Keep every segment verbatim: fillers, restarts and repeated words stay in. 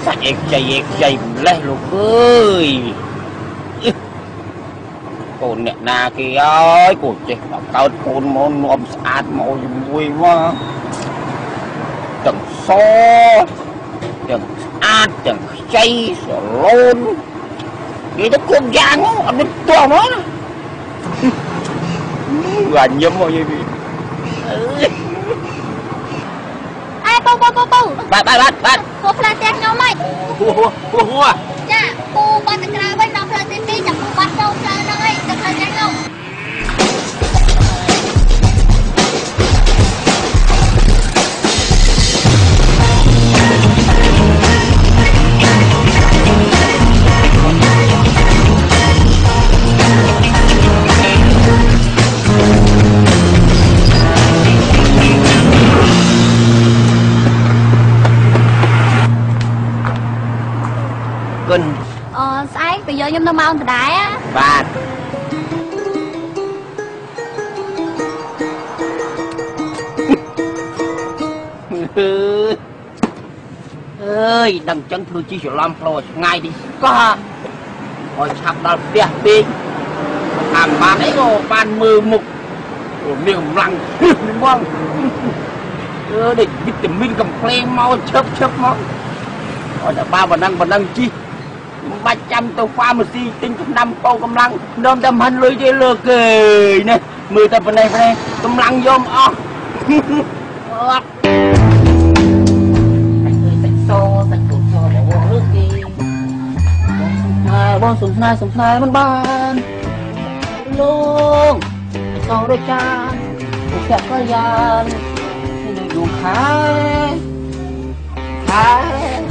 sạch ếch dây ếch dây lấy luôn ơi cồn nè na kia ơi cồn chết đọc cao cồn môn ôm sát màu vui quá chẳng xô chẳng át chẳng chay sợ lôn vậy nó cồn giang á anh biết to nó gần nhấm rồi vậy ai bố bố bố bố bạn bạn bạn bạn cô phải tiền nhau mày hua hua hua hua dạ cô bắt được ra bên nó phải tiền đi chẳng cô bắt đâu ra đâu ấy được ra tiền nhau Kinh ờ sáng bây giờ nhâm nó mau từ đáy á bạn ơi đằng chân thư chi sẽ làm phô ngay đi có rồi chạp đào bia binh làm bạn ấy rồi bạn mơ mục rồi miệng lăng đúng không ơ để vitamin cầm phê mau chớp chớp máu rồi đã ba và năng và năng chi ba trăm tàu pha mà si tinh trong năm câu cầm lăng đom đâm hành lưới chơi lừa kề nè mười tập này này cầm lăng vô ó bom súng nai súng naiมันบ้านลุงสองด้วยกันผูกแขนก็ยานให้ดูดูขายขาย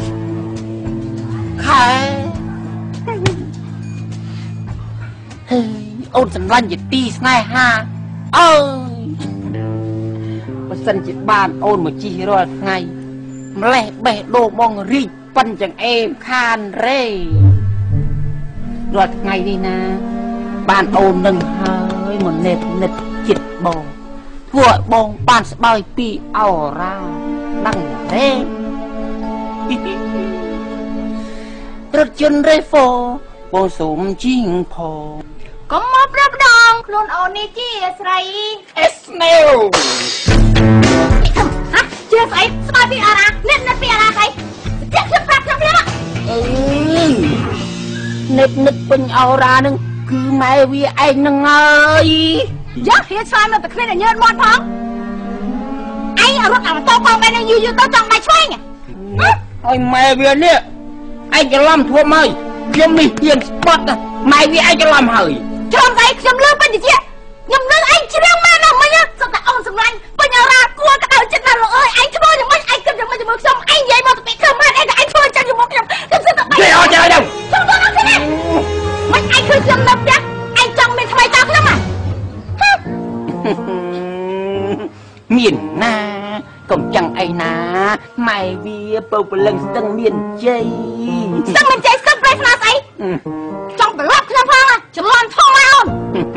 ขายเฮ้ยโอนสำรันจิตตีสไนห้าเอ้ยมาสันจิตบ้านโอนมาจีรอดไงมาเละเบะโลมองรีบปั้นจังเอมคานเร่รอดไงดีนะบ้านโอนหนึ่งเฮ้ยมันเน็ตเน็ตจิตบองทั่วบองบ้านสบายปีเอาราดังเร่รถยนต์เรโฟโปสมจิงพอก็มอบรับดองคลุนโอนี่จีเอสไรเอสเนลฮะเจียสไอสบายปีอะไรเน็ตเน็ตปีอะไรไปเจ็บจะปรับทำแล้วเออเน็ตเน็ตเป็นเอาราหนึ่งคือแม่วีไอ้หนึ่งเอ้ยยักษ์เฮียชายมันตะเครียดเงินมอนท้องไอ้รถเอาโต๊ะกองไปในยูยูโต๊ะจองไปช่วยไงไอ้แม่วีเนี่ยไอ้จะล้ำทั่วไม่ยังมีเพียงสปอตนะไม่วีไอ้จะล้ำเหยชมใจชมเลือกเป็นดิเจี๊ยยังเลือกไอ้เชี่ยมาหน่อยมั้ยเนี่ยสตาร์ออนสำรันเป็นอะไรกลัวกระเดาจิตนั่นเลยเอ้ยไอ้ขโมยยังไม่ไอ้เกิดยังไม่จะมือชมไอ้ใหญ่มาตะปีเข้ามาไอ้ไอ้ช่วยจังอยู่มั้งยังก็จะตะปีเดี๋ยวเดี๋ยวเดี๋ยวชมตัวนั้นสิเนี่ยมันไอ้คือชมนับเนี่ยไอ้จังเป็นทำไมตาขึ้นมาเมียนนาcòn chẳng ai ná mày vì bầu bầu lần sân miền chơi sân miền chơi sân play flash ấy trong cái lắp làm phong à chỉ làm phong mai không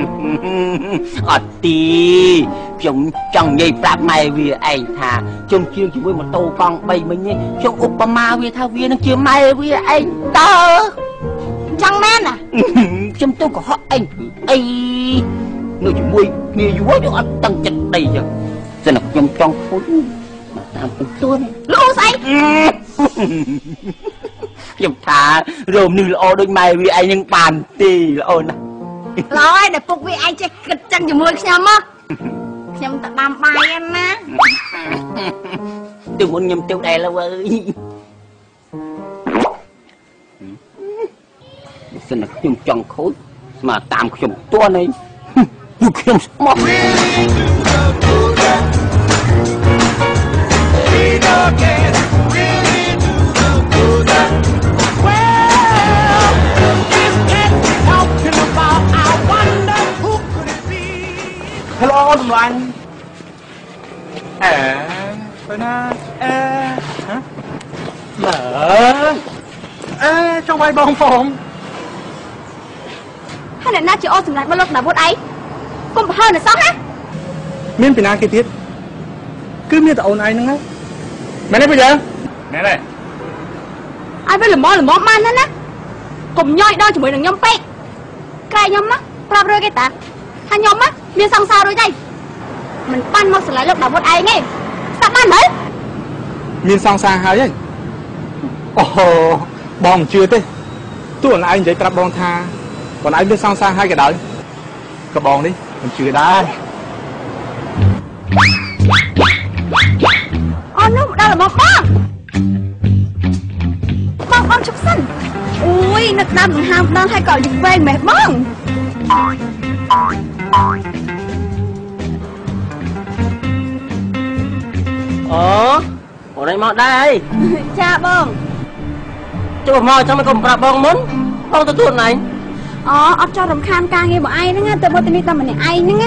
ở tì chúng chẳng nhảy plap mày vì anh thà chúng chưa chỉ với một tô con bay mình nhé chúng Obama vì thao viên nó chưa mày vì anh tớ chẳng men à chúng tôi có họ anh ấy người chỉ mùi người dù cho anh tăng chật đầy rồi giờ là trong trong phút tạm tuôn lú say dùng thả rồi nư lo đôi mày vì anh nhưng bàn tì lo nè lo ai để phục vì anh chơi kịch chân cho mưa xem á xem ta làm bài em má tôi muốn nhầm tiêu đây là ơi xin là dùng trong khối mà tạm dùng tua này dùng không smart Hello teman teman. Eh, mana? Eh, hả? Mở. Eh, trong vai bông phồng. Hay là na chị ô sừng lại bao lâu đã bút ấy? Cũng hơn là sao hả? Miên bị na kia tiết. Cứ miên tao ôn ai nữa. Mẹ này bây giờ. Mẹ này. ai với lầm mò lầm mò man đó nè cùng nhoi đôi chỉ mới được nhom pe cái nhom á prap rồi cái ta hai nhom á miên sang sao rồi đây mình ban mau xử lý lúc đầu một ai nghe sao ban đấy miên sang sang hai ấy ồ bong chưa thế tôi là anh vậy prap bong tha còn anh miên sang sang hai cái đấy cái bong đi mình chưa đã oh no đâu là một bong bong bong chụp xanh ui nực đâm thằng ham đang hay còi về mẹ bong ồ ở đây mọt đây cha bong cho mò cho mày cùng prap bong muốn bong tôi tuột này ờ ấp cho rầm khan ca nghe bọn ai nữa nghe từ bữa tới tao mình ai nữa nghe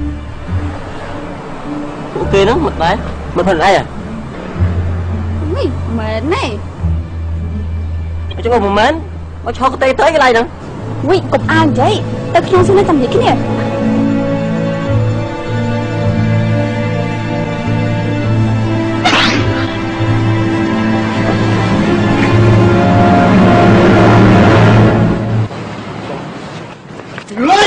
ok đó một đấy một phần ai à ui mệt này cho con một mến nó cho cái tay tới cái này nữa ui cục ai vậy tao kêu xin nó tầm gì cái này Chừng lấy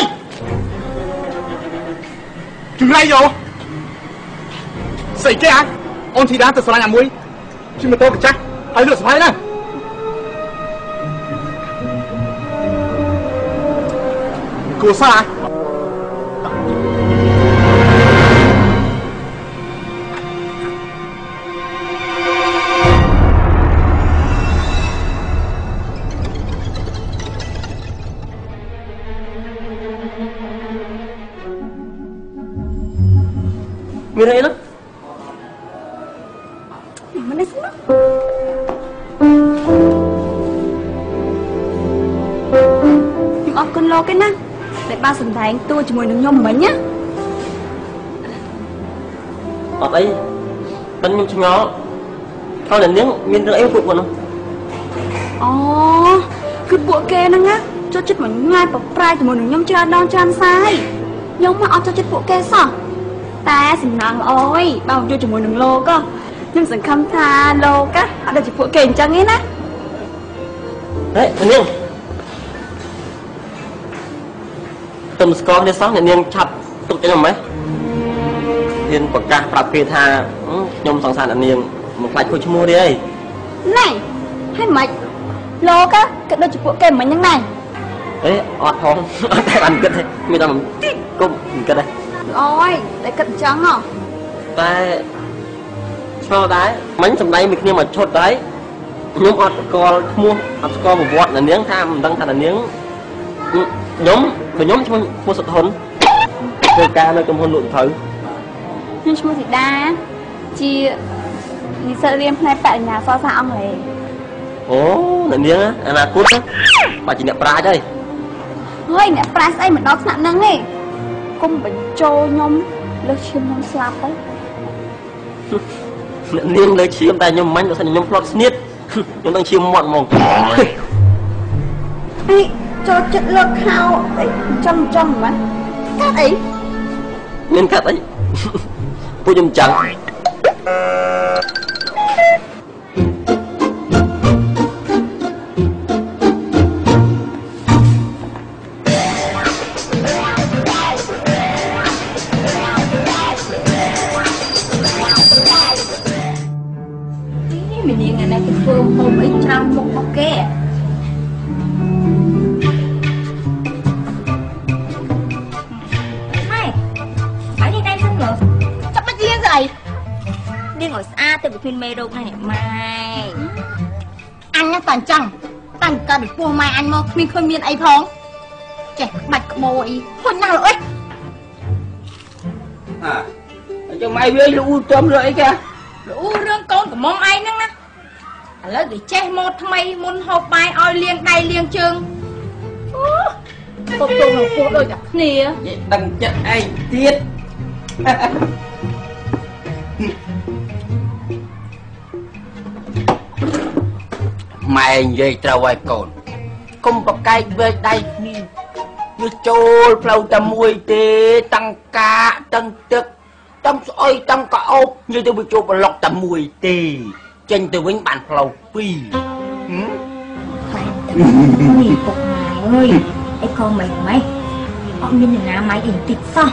Chừng lấy vô Xảy cái á Ôn thì đã từ sau nhà muối Chứ mà tôi phải chắc Hãy lựa sắp hay nè Cô sao à Mira đây đó mình đi xuống đó nhưng ốc con lo cái nè để ba sừng tháng tôi chỉ muốn được nhom mấy nhá ở đây bên nhung chừng nó thôi là nếu miên được em phụ còn ồ cứ bộ kê nè nhá cho chết mà ngay bọc prai chỉ muốn được nhom chơi đòn chan sai nhom mà ốc cho chết bộ kê sao ta xin nàng ơi bao nhiêu chỉ muốn được lô cơ nhưng sừng khăm tha lô cá ở đây chỉ bộ kê chẳng ấy nè đấy niên tầm score để sáng niên chặt tụt cho nhau mấy niên quảng cáo prap kia tha nhom song sàn niên một lại khôi mua đi đây này hay mày lô cá cái đây chỉ bộ kê mà như này đấy ọt không tại bạn cất thế người ta mình cũng cất đây ôi để cận trắng hả tại sao đấy bánh sầm đây mình nhưng mà chốt đấy nhóm ọt co mua ọt co một vọt là miếng tham đăng thành là miếng nhóm về nhóm cho mua sụt hồn cơ ca nơi trong hôn luận thử nhưng mua thì đa chi đi sợ liêm này tại nhà so xa ông này ố là miếng á là cút á bà chỉ nẹp ra chơi thôi nẹp ra ấy mà đó nạn năng này cung bệnh trôi nhóm lớp chiêm nhóm slap đấy niên lấy chiêm tay nhóm mánh thành nhóm plot snit nhóm đang chiêm mọn mỏng ấy cho chất lượng hao ấy trong trong mà cắt ấy nên cắt ấy tôi dùng chẳng mình đi ngày nay cái phương hôm ấy trong một ok này phải đi đây xong rồi chắc bắt riêng rồi đi ngồi xa từ phim mê đâu này mai anh nó toàn chồng toàn cần được mua mai anh mà mình không miên ấy phong trẻ bạch mồi hôn nào rồi à cho mày với lũ tôm rồi kìa lũ rương con của mong ai nữa nè lấy để che một mày muốn hộp bài oi liền tay liền trường tôm tôm là phụ đôi cả nè đằng chất ai tiết mày vậy trâu ai còn không có cái về đây đi như trôi phao tầm mùi tê tăng cá tăng tức tăng ơi tăng cả ốp như tôi bị chụp lọc tầm mùi tê trên từ vĩnh bản phao phi นี่ปกหมายเอ้ยไอ้con mày mày họ miên là ná máy đỉnh tịch sao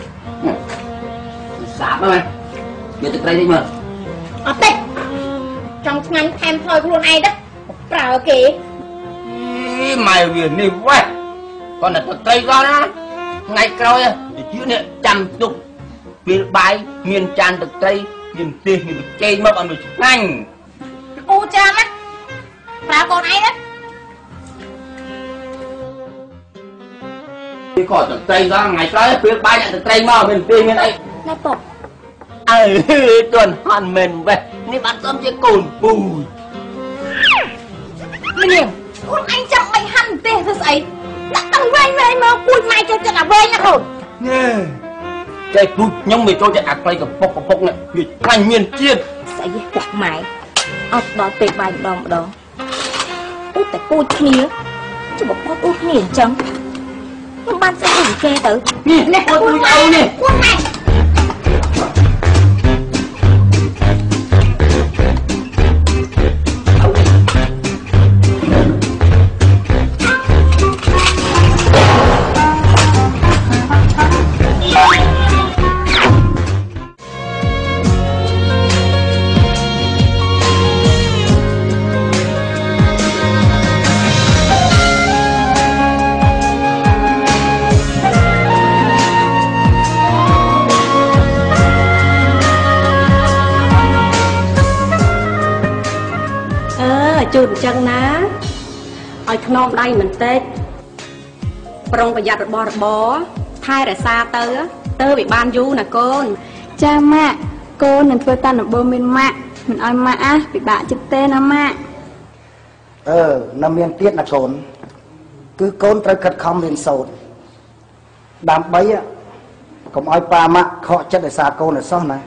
sạp đó mày giờ từ đây đi mà ở tịch trong ngành thêm thôi của luôn ai đó bảo kì mày viền đi quá con là từ đây ra đó ngày coi thì chữ này trăm chục miền bài miền tràn từ đây miền tây miền tây mà bọn mình nhanh u cha mắt bảo con ai đó đi khỏi từ tây ra ngày tới phía bay nhận từ tây mà miền tây miền tây nè bột ờ tuần hoàn mình về đi bán cơm chơi cồn bùi mình hiểu con anh chẳng mày hằn tiền thật ấy đã tăng vay vay mà cùi mày cho chân là vay nhá rồi nè cái bụt nhưng mày cho chân ạc tayกับbốcกับbốc này vì thành miền chiên sẽ gì quạt mày ở đó tệ bài đó một đó út tại cùi kia chứบอกว่าút nghiền chẳng nhưng ban sẽ hủy kê tử nè nè ôi tôi đâu nè quân này chụp chân ná, ở khom đây mình tết, prong bây giờ bò bò, thay để xa tớ, tớ bị ban du nè con, cha mẹ, con nên phơi tan ở bờ miền mạ, mình oi mạ bị bạ chụp tên á mạ. Ờ, nằm miền tiết là con, cứ con tới cất không lên sầu, đám bấy á, cũng oi pa mạ họ chất để xa con ở sau này.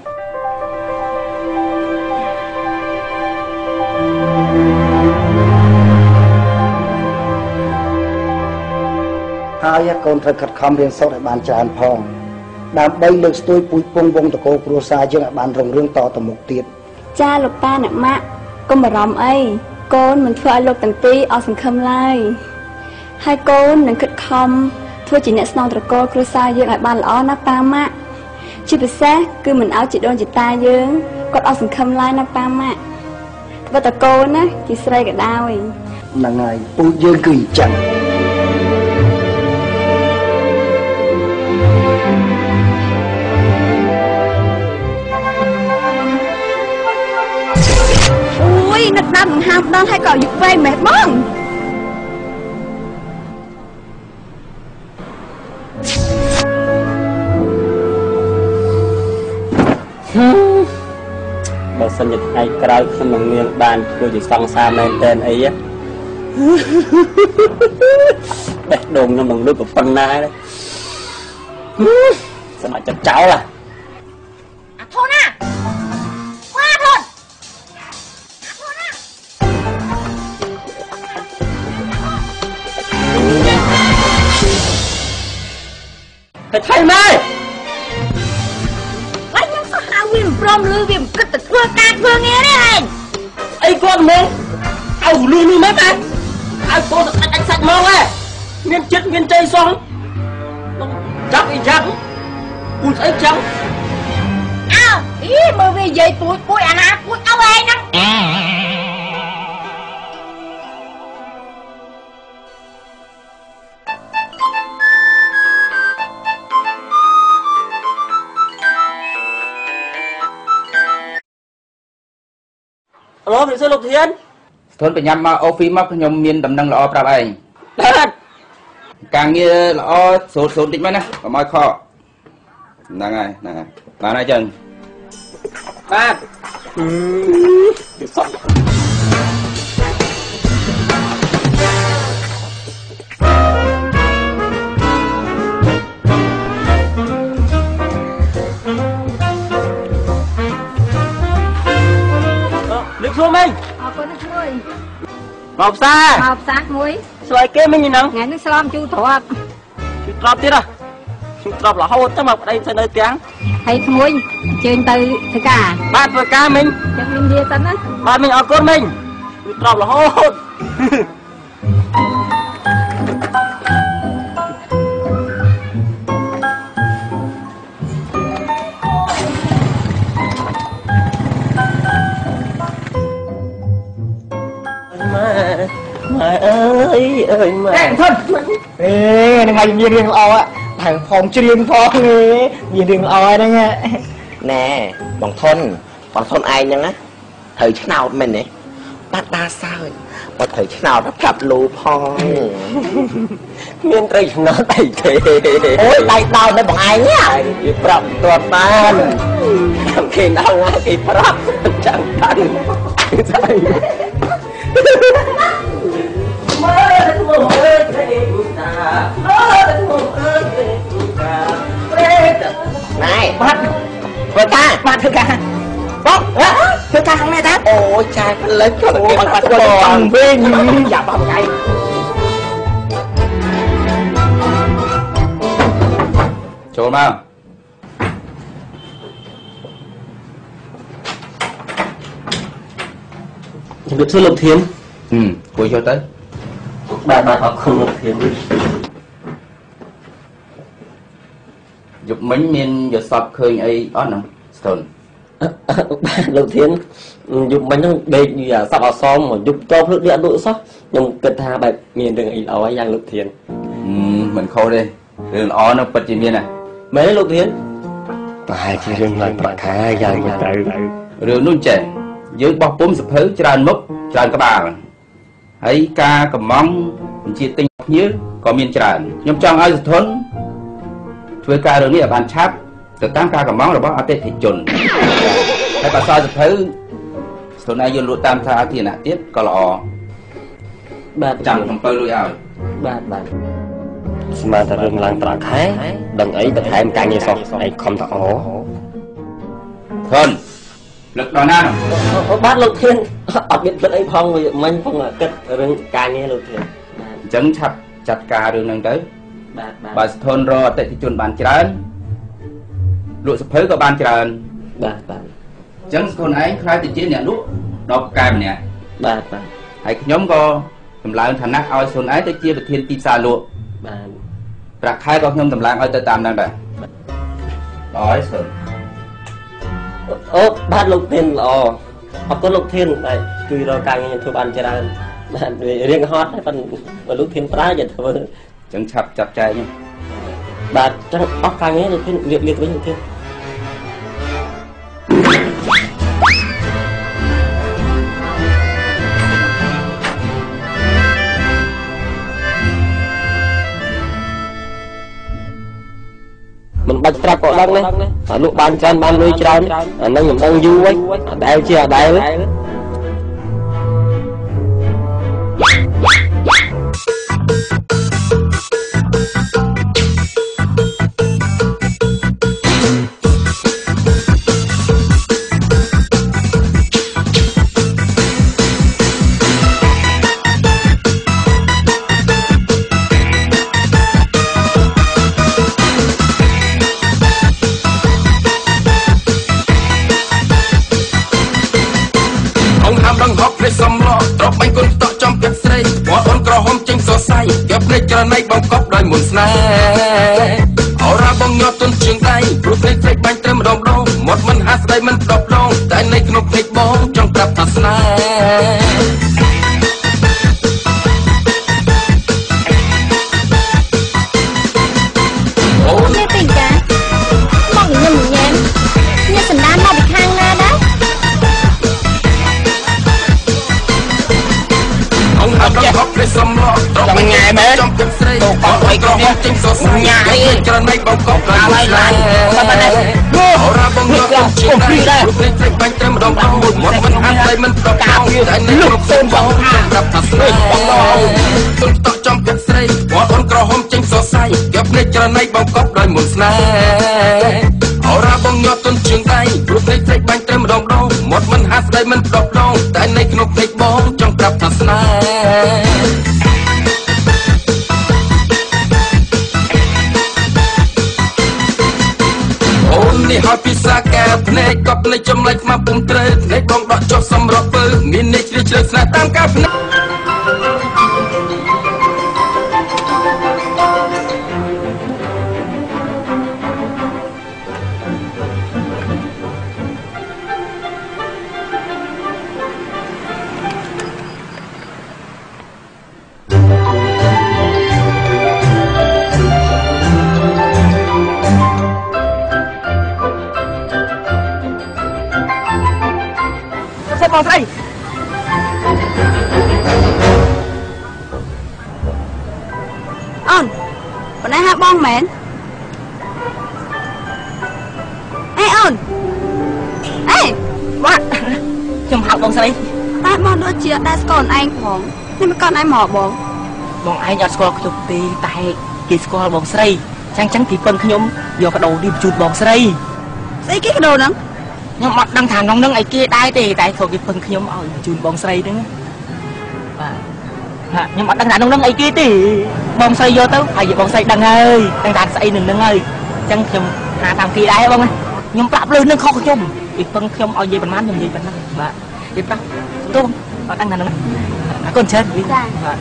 Hai con thật khát khom riêng sâu lại bàn tràn phong, đám bay lực tôi bùi pung vong tờ cô pro sa dương lại bàn rồng riêng to tầm một tiết. Cha lục ta nè mạ, con mà ròm ấy, con mình phơi lục tầng tí ở sừng khâm lai. Hai con nên khát khom, thua chỉ nè snow tờ cô pro sa dương lại bàn lõ nắp ta mạ. Chỉ bị xét, cứ mình áo chỉ đôn chỉ ta dương, còn ở sừng khâm lai nắp ta mạ. Và tờ cô á, chỉ xây cả đau ấy. Là ngày bùi dương cười chẳng. Nát đâm ham đâm hay cỏ dục vây mệt mong បើសិនជាថ្ងៃក្រោយខ្ញុំនឹងមានបានធ្វើជាសង្សារមែនតើអីបេះដូងខ្ញុំនឹងលុបប៉ុណ្ណាđấyសម្រាប់ចិត្តចោលà à thôi nè qua thôi thầy thầy mày anh nhắm sao hao viêm prom lư viêm cất từ thưa ca thưa nghe đấy anh ấy con muốn ẩu lư lư mấy bạn ai cô thật anh sạch mong ấy miên chết miên chay xong chắc ý chắc ui thấy trắng à ý mà về về tuổi cuối à nà cuối áo ai nè alo vị sư Lục Thiên thôi phải nhắm ô phim mà nhom miên đầm năng lọ prap anh càng nghe lọ số số tích mấy nè có mọi kho nè ngay nè bà này chân ba Lực xuống mình Ờ, con nước muối Ngọc xa Ngọc sát muối Xoay kế mình nhìn nắng Ngày nước xóm chú thuộc Chú trọp tiết à Chú trọp là hô tất mập đây sẽ nơi tiếng Thầy muối Trên từ thầy cả Bạn vừa ca mình Chắc mình đi tân á Bạn mình ở con mình វាត្រប់រហូតម៉ែអើយអើយម៉ែតែធន់អេនឹងហើយមានរឿងល្អហើយផងច្រៀងផងមានរឿងល្អហ្នឹងណែបងធន់បងធន់ឯងហ្នឹងណាត្រូវឆ្នោតមែនទេបាត់ដាសើចបើត្រូវឆ្នោតប្រាប់លូផងមានត្រូវឆ្នោតអីទេអូយដៃដោតនៅបងឯងវាប្រាប់ទាត់បានគេដល់ណាគេប្រាប់ចាំបានស្អីមើលទៅមើលទៅតាមើលទៅមើលទៅតាព្រេតណែបាត់ធ្វើការបាត់ធ្វើការបងធ្វើការខាងនេះតាអូចាយផ្លិចគាត់គេបាត់បងវិញយ៉ាប់បងឯងចូលមកជំរាបសួរលោកធានហឹមគួយចូលទៅបាទបាទអរគុណលោកធានយប់មិញមានយល់សពឃើញអីអត់ណាស្ទន់បាទលោកធានយប់មិញហ្នឹងដេកសពអសមមកយប់ចូលភ្លឹកនេះអត់លក់សោះខ្ញុំគិតថាបែបមានរឿងអីល្អយ៉ាងលោកធានមិនខុសទេរឿងល្អនោះពិតជាមានណាមែនទេលោកធានប្រហែលជារឿងឡើងប្រាក់ខែយ៉ាងទៅរឿងនោះចេះយើងបោះពុំសភៅច្រើនមុខច្រើនក្បាលហើយការកំងបញ្ជាទិញភ្ញៀវក៏មានច្រើនខ្ញុំចង់ឲ្យសធនធ្វើការរឿងនេះឲ្យបានឆាប់ទៅតាមការកំងរបស់អតិថិជនហើយបើសល់សភៅសធនឯងយកលក់តាមសាធារណៈទៀតក៏ល្អបាទចាំអំពើលុយឲ្យបាទបាទស្មានតែរឿងឡើងប្រាក់ខែដឹងអីបន្ថែមការងារសោះឯងខំតអធនលឹកដល់ណាបាទលោកធានអត់មានលឹកអីផងមិញផងគិតរឿងការងារលោកធានអញ្ចឹងឆាប់ចាត់ការរឿងហ្នឹងទៅបាទបាទបើស្ថនរអតិថិជនបានច្រើនលក់សភៅក៏បានច្រើនបាទបាទអញ្ចឹងស្ថនឯងខ្លាចទៅជាអ្នកលក់ដល់កែម្នាក់បាទបាទហើយខ្ញុំក៏តម្លើងឋានៈឲ្យស្ថនឯងទៅជាប្រធានទីផ្សារលក់បាទប្រាក់ខែក៏ខ្ញុំតម្លើងឲ្យទៅតាមហ្នឹងដែរល្អហើយស្ថនអូបាទលោកធានល្អអរគុណលោកធានបាទជួយរកការងារធ្វើបានច្រើនបាទរៀងហត់តែប៉ុន្តែលោកធានប្រើอย่าធ្វើអញ្ចឹងឆាប់ចាត់ចែងបាទអញ្ចឹងអស់ការងារលោកធានរៀបរៀបវិញលោកធានមិនបាច់ប្រាប់ក៏ដឹងណាលក់បានច្រើនបានលុយច្រើនអានឹងខ្ញុំដឹងយូរហើយអដែលជាអដែលក្រណៃបងកប់ដោយមុនស្នេហ៍អរ៉ាបងញ័រទុនជាងដៃព្រោះភ្លេចភ្លេចបាញ់ត្រឹមម្ដងម្ដងមាត់មិនហាស្ដីមិនដប់ដងតែនៅក្នុងភ្លេចបងចង់ប្រាប់ថាស្នេហ៍អូនទេពេញចាមកញ៉ាំញ៉ាំញ៉ាំសណ្ដានមកពីខាងណាដែរអង្គហាប់ដល់កប់ព្រៃសំឡងត្រង់ញ៉ែមែនចំគិតស្រីទៅអត់ឲ្យក្រហមចេញសស្ញ៉ានេះក្រណៃបងកប់ដល់ហើយឡាយបាទណាអូរ៉ាបងយកទៅជាងដែរព្រៃព្រៃបាញ់ត្រឹមម្ដងដល់មួយមាត់មិនហាត់តែមិនប្រកាសតែនៅក្នុងសូនបងប្រាប់ថាស្រីបងឡងទុនតក់ចំគិតស្រីបងអូនក្រហមចេញសស្អីយកព្រៃក្រណៃបងកប់ដោយមុនស្នេហ៍អូរ៉ាបងយកទុនជាងដៃព្រៃព្រៃបាញ់ត្រឹមម្ដងម្ដងមាត់មិនហាត់ស្ដីមិនដប់ដងតែនៅក្នុងភ្លេចបងចង់ប្រាប់ថាស្នេហ៍អូននេះហើយពិសាកាភ្នែកកប់ភ្នែកចំលេចមកពុំត្រូវភ្នែកបងដកចុះសំរត់ពើមាននេះជ្រៅជ្រៅស្នេហ៍តាមការពិនិត្យបងស្រីអូនប៉ុណ្ណេះហ่าបងមែនអេអូនអេបាទខ្ញុំហៅបងស្រីតែបងដូចជាដែរស្គាល់ឯងផងនេះមិនកូនឯងមកបងបងឯងអត់ស្គាល់ខ្ញុំទេតែគេស្គាល់បងស្រីចឹងចឹងគេពឹងខ្ញុំយកកាដូនេះជូនបងស្រីស្អីគេកាដូហ្នឹងខ្ញុំអត់ដឹងថានងនឹងអីគេដែរទេតែគាត់គេពឹងខ្ញុំឲ្យជូនបងស្រីហ្នឹងបាទហាខ្ញុំអត់ដឹងថានងនឹងអីគេទេបងស្រីយកទៅហើយបងស្រីដឹងហើយដឹងថាស្អីនឹងនឹងហើយអញ្ចឹងខ្ញុំថាតាមគេដែរបងខ្ញុំប្រាប់លើនឹងខុសខ្ញុំគេពឹងខ្ញុំឲ្យនិយាយប៉ុន្មានខ្ញុំនិយាយប៉ុណ្ណឹងបាទគេប្រាប់ទៅអត់ដឹងថានឹងអរគុណច្រើនចាបាទ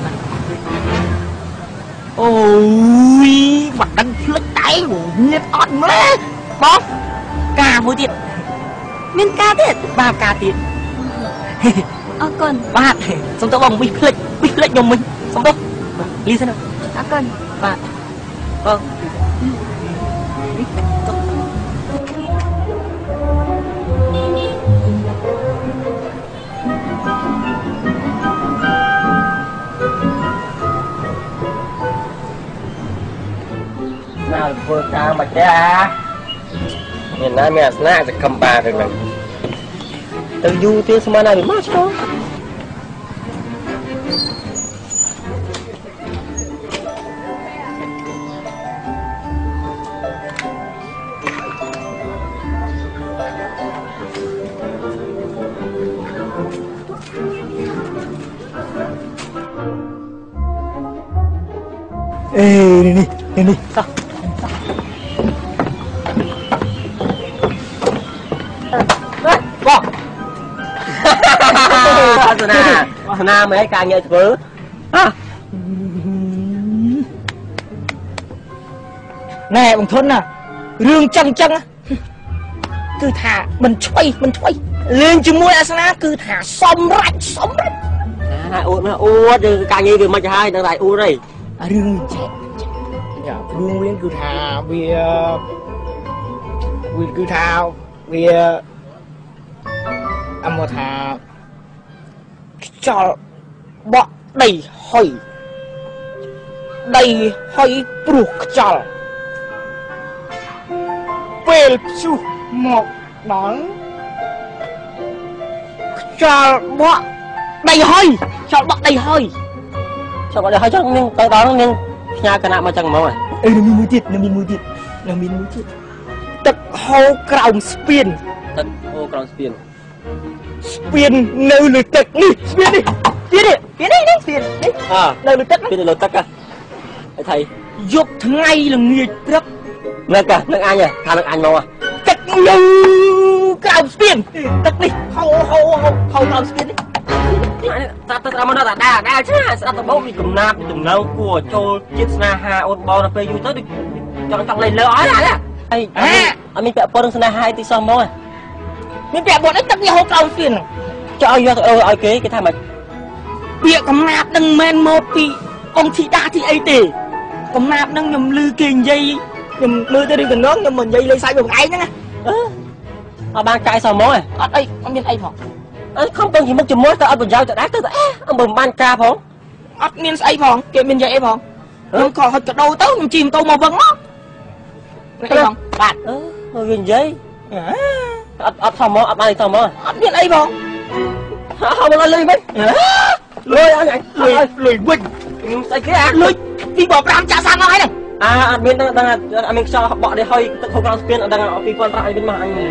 អូយបាត់ដឹងភ្លេចតែញៀតអត់មើលបងការមួយទៀតមានការទៀតបាទការទៀតអរគុណបាទសុំទោសបងវិភ្លេចវិភ្លេចខ្ញុំវិញសុំទោសលីសិនអរគុណបាទបងណាធ្វើការមកចាមានណាមានអាសនៈจะកំបារឿងហ្នឹងទៅយូរទៀតស្មានហើយមកឆ្កអេនេះនេះនេះតោះសនាសនាមែនការងារធ្វើណែបងធុនណារឿងចឹងចឹងគឺថាមិនឆ្វៃមិនឆ្វៃលេងជាមួយអាសនាគឺថាសំរេចសំរេចណាអួតណាអួតការងារវាមិនចាស់ហើយដល់តែអួតហើយរឿងចេះយ៉ារឿងវាគឺថាវាវាគឺថាវាអមថាខ្យល់បក់ដីហុយដីហុយព្រោះខ្យល់ពេលព្យុះមកដល់ខ្យល់បក់ដីហុយខ្យល់បក់ដីហុយចុះដល់ហើយចុះមានទៅដល់មានផ្ញើគណៈមកចឹងហ្មងអឺនឹងមានមួយទៀតនឹងមានមួយទៀតនឹងមានមួយទៀតទឹកហូរក្រោមស្ពានទឹកហូរក្រោមស្ពានស្ពាននៅលើទឹកនេះស្ពាននេះទៀតនេះនេះនេះស្ពាននេះនៅលើទឹកស្ពាននៅលើទឹកហ៎អីថៃយប់ថ្ងៃល្ងាចព្រឹកនឹកនឹកអញថានឹកអញមកទឹកនៅក្រោមស្ពានទឹកនេះហូរហូរហូរក្រោមស្ពាននេះតាទៅតាមមកដល់តាដាល់ឆ្ងាយស្ដាប់ទៅបោកពីកំណាប់ពីដំណើរគួរចូលជាតិស្នេហាអូនបងដល់ពេលយូរទៅចង់ចង់លេងលើអស់ណាហើយអត់មានពាក់ព័ន្ធនឹងស្នេហាអីទីសោះហ្មងមានពាក់ព័ន្ធអីទឹកនេះហូរក្រោមស្ពានចង់ឲ្យយកទៅឲ្យគេគេថាម៉េចពាក្យកំណាប់នឹងមិនមកពីអង្គធីតាទីអីទេកំណាប់នឹងខ្ញុំឮគេនិយាយខ្ញុំមើលទៅរឿងកណ្ដងខ្ញុំមិននិយាយលេងសាច់ខ្លួនឯងហ្នឹងណាអឺអត់បានកាយសោះហ្មងអត់អីអត់មានអីផងអើខំពឹងជាមុខជាមួយទៅអត់ប្រយោជន៍ទៅដែរទៅអេអំមិនបានការផងអត់មានស្អីផងគេមាននិយាយអីផងខ្ញុំខកហុចកដោទៅខ្ញុំជិះម៉ូតូមកវឹងមកអីផងបាទអឺវានិយាយអត់អត់ធំមកអត់បានធំមកអត់មានអីផងហៅមកលុយវិញលុយអញលុយលុយវិញខ្ញុំស្អីគេអាលុយពីបប្រាំចាក់សាំមកហើយហ្នឹងអាអត់មានដឹងដឹងអត់មានខ្យល់បក់នេះហើយទឹកហូរក្រោមស្ពានអត់ដឹងពីប៉ុនប្រាក់អីវិញមកអញអេ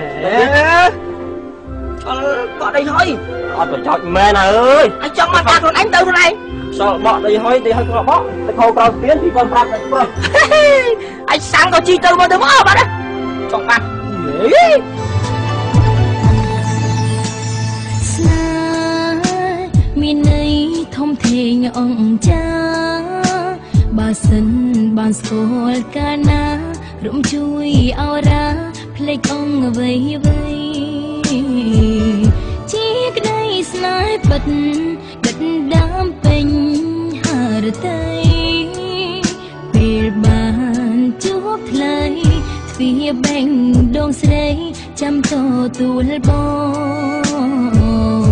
អល់បក់ដីហើយអត់ប្រយោជន៍មែនអើយអញចង់មកការខ្លួនឯងទៅខ្លួនឯងខ្យល់បក់ដីហើយដីហើយក៏បក់ទឹកហូរក្រោមស្ពានពីប៉ុនប្រាក់ទៅប៉ុនអញសាំងក៏ជីទៅមកទៅមកអត់បាត់ចង់បាត់ស្នេហ៍មមានន័យធំធេងអង្គចាបើសិនបានស្គាល់កាលណារំជួយអរាភ្លេចអង្គអ្វីអ្វីជាក្តីស្នេហ៍ពិតដិតដាមពេញហារតីពេលបានជួបថ្លៃទ្វាបេងដងស្រីចាំទទួលបង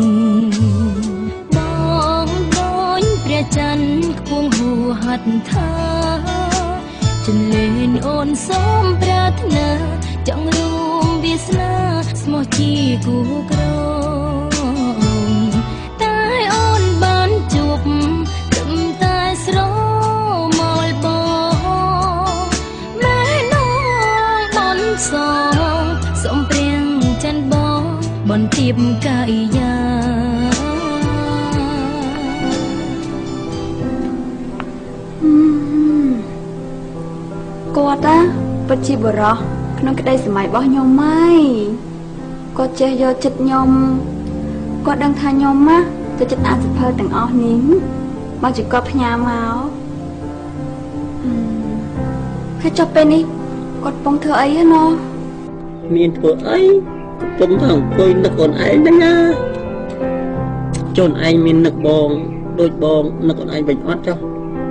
បងដូចព្រះច័ន្ទខ្ពង់ហួរហត្ថថាចន្លេនអូនសូមប្រាថ្នាចង់រួមវាសនាស្មោះជាគូក្រងតែអូនបានជួបត្រឹមតែស្រមល់បងម៉ែនងបនសងសូមព្រៀងចិនបងបនទៀបកាយាគាត់ណាពិតជាបរោះក្នុងក្តីសម័យរបស់ខ្ញុំហើយគាត់ចេះយកចិត្តខ្ញុំគាត់ដឹងថាខ្ញុំណាទៅចិត្តអានសភៅទាំងអស់នេះមកជាគាត់ផ្ញើមកហើយចុះពេលនេះគាត់កំពុងធ្វើអីហ៎ណោះមានធ្វើអីកំពុងតែអង្គុយនឹកអូនឯងហ្នឹងណាចូនឯងមាននឹកបងដូចបងនឹកអូនឯងវិញអត់ចុះ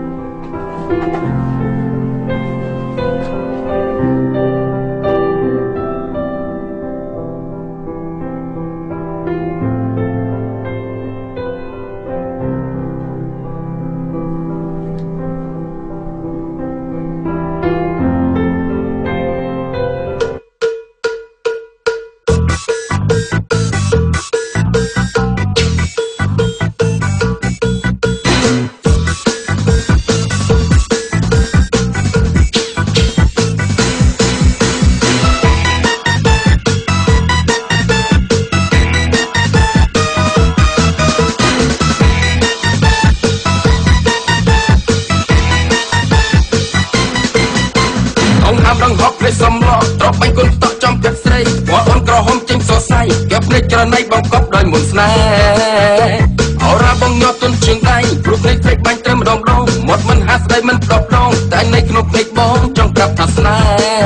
នៃបង្កប់ដោយមុនស្នេហ៍អរ៉ាបងញាត់ទុនជើងដៃព្រោះភ្នែកភ្នែកបាញ់ត្រឹមម្ដងម្ដងមាត់មិនហាស្ដីមិនប្រដងតែនៅក្នុងភ្នែកបងចង់ប្រាប់ថាស្នេ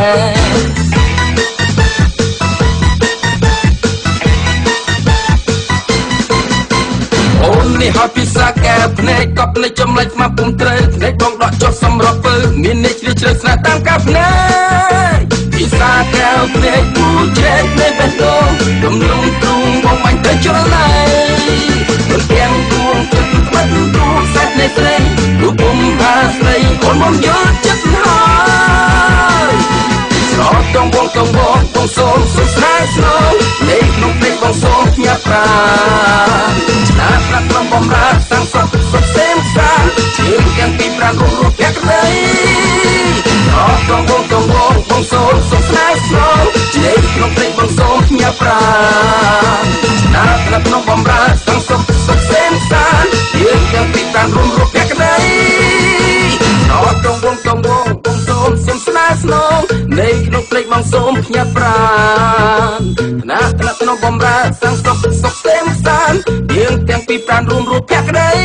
ហ៍អូននេះហើយពិសាកែភ្នែកកប់នៃចំលេចមកពុំត្រូវភ្នែកបងដកចុះសម្រាប់ពើមាននេះជ្រៅជ្រៅស្នេហ៍តាមកាភ្នែកពិសាកែភ្នែកគូជែកភ្នែកបេះដូងកំលុងទ្រូងបងបាញ់ទៅចរណៃមិនទាំងគួងចិត្តក្បិតគូសាច់នៃស្រីគូពុំហាស្រីអូនមកយកចិត្តហើយស្រោតតងវងតងវងបងសូមសុខស្នេហ៍ស្នងលេខក្នុងភ្នែកបងសូមញាប់ប្រាឆ្លាតប្រាក់ក្រុមបំរើសាំងសុខសុខសេមសាជើងទាំងពីរប្រាំរួមរួមពាក់ក្តីស្រោតតងវងតងវងបងសូមសុខស្នេហ៍ស្នងលេខក្នុងភ្នែកបងសូមញាប់ប្រាឆ្លាតប្រាក់ក្នុងបំរើសាំងសុខសុខសេមសាជើងទាំងពីរប្រាំរួមរួមពាក់ក្តីស្រោតតងវងតងវងបងសូមសុខស្នេហ៍ស្នងលេខក្នុងភ្នែកបងសូមញាប់ប្រាថ្នាក់ថ្នាក់ក្នុងបំរើសាំងសុខសុខសេមសានយើងទាំងពីរប្រានរួមរួមភក្តី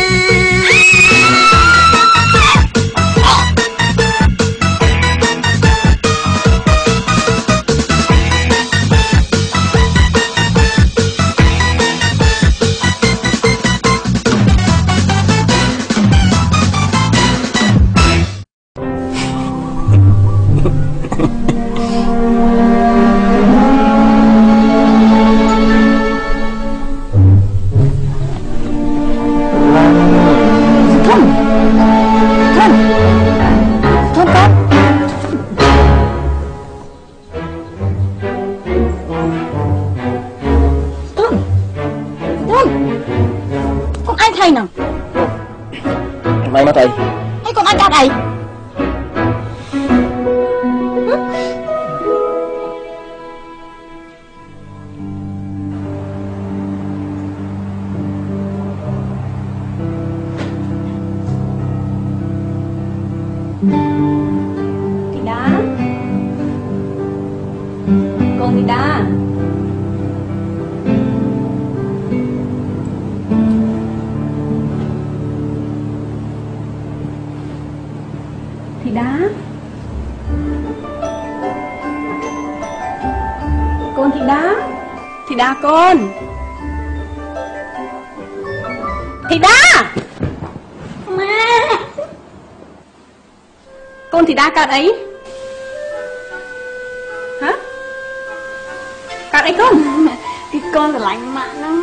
ធីតាកូនធីតាធីតាកូនធីតាម៉ែកូនធីតាកើតអីហ៎កើតអីកូនគឺកូនស្រឡាញ់ម៉ាក់ហ្នឹង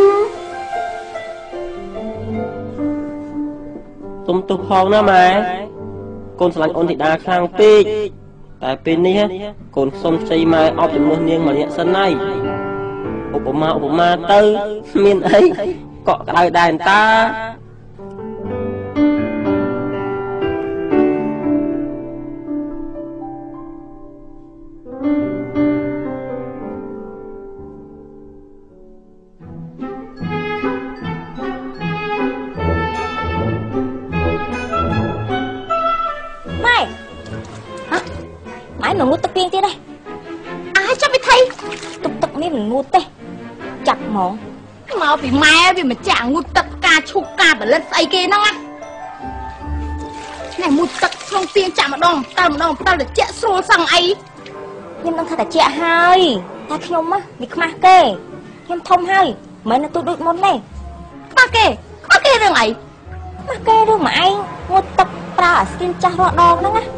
ទុំទុះផងណាម៉ែកូនស្រឡាញ់អូនធីតាខ្លាំងពេកតែពេលនេះកូនសុំខ្ចីម៉ែអប់ជំនួសនាងម្នាក់សិនហើយឧបមាឧបមាទៅមានអីកក់ក្ដៅដែរតា ngútទឹកពីងទៀតទេអាចាប់វិធីទុកទឹកនេះមិនងូតទេចាប់ហ្មងមកពីម៉ែវាមិនចាក់ងូតទឹកការឈូកការបលិតស្អីគេហ្នឹងណាណែមួយទឹកក្នុងពីងចាក់ម្ដងតើម្ដងតើត្រជាក់ស្រួលសឹងអីខ្ញុំនឹងថាត្រជាក់ហើយតែខ្ញុំណាវាខ្មាស់គេខ្ញុំធំហើយមិនទៅដូចមុនទេខ្មាស់គេខ្មាស់គេរឿងអីខ្មាស់គេរឿងមកឯងងូតទឹកប្រើអាស្គីនចាស់រាល់ដងហ្នឹងណា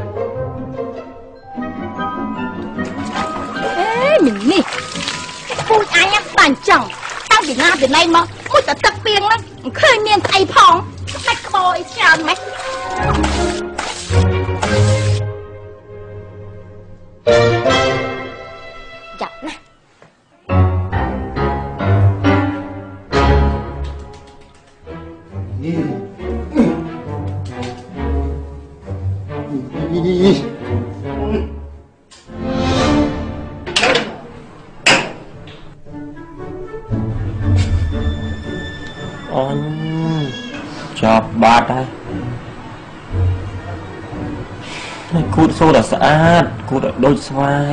មីនេះពូចអញតែអញ្ចឹងតាំងពីណាពីណៃមកមួយតែទឹកពីងហ្នឹងមិនឃើញមានស្អីផងតែក្បោអីច្រើនម៉េចចាប់ណាចាប់បាត់ហើយនេះគូតសូត្រស្អាតគូតដូចស្វាយ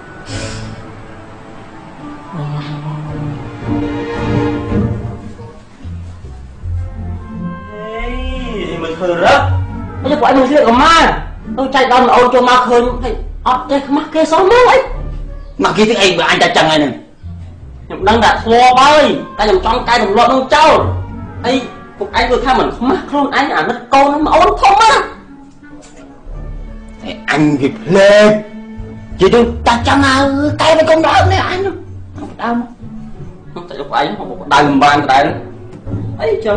អេមិនធ្វើរឹកមិនពួកឯងមិនស្លៀកកម្មាទៅចៃដល់អូនចូលមកឃើញហើយអត់ទេខ្មាស់គេសោះមកអីមកគេទឹកអីបើអញតែចឹងហើយនឹងខ្ញុំដឹងថាធ្លាប់ហើយតែខ្ញុំចង់កែទម្លាប់នឹងចោលអីពួកឯងដូចថាមិនខ្មាស់ខ្លួនឯងអាណិតកូនមកអូនធំណាស់តែអញវាភ្លេចនិយាយទៅតាចាំហើកែទៅកុំដើមនេះអញដើមតែពួកឯងមកដើមមិនបានដែរអីចឹង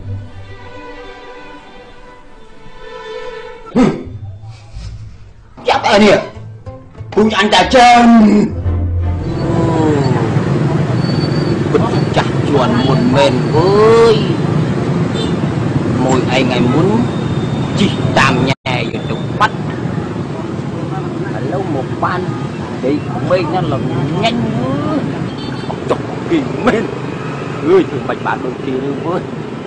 ចាប់អើនេះពុញអញតាចឹងពិតចាស់ជួនមុនមែនអើយមួយឯងថ្ងៃមុនជីតាមញ៉ែយកទៅបាត់ឥឡូវមកបានដេកក្មេងហ្នឹងឡើងញ៉ាញ់ចុកពីមែនអើយធ្វើមិនបានដូចគេឬវើ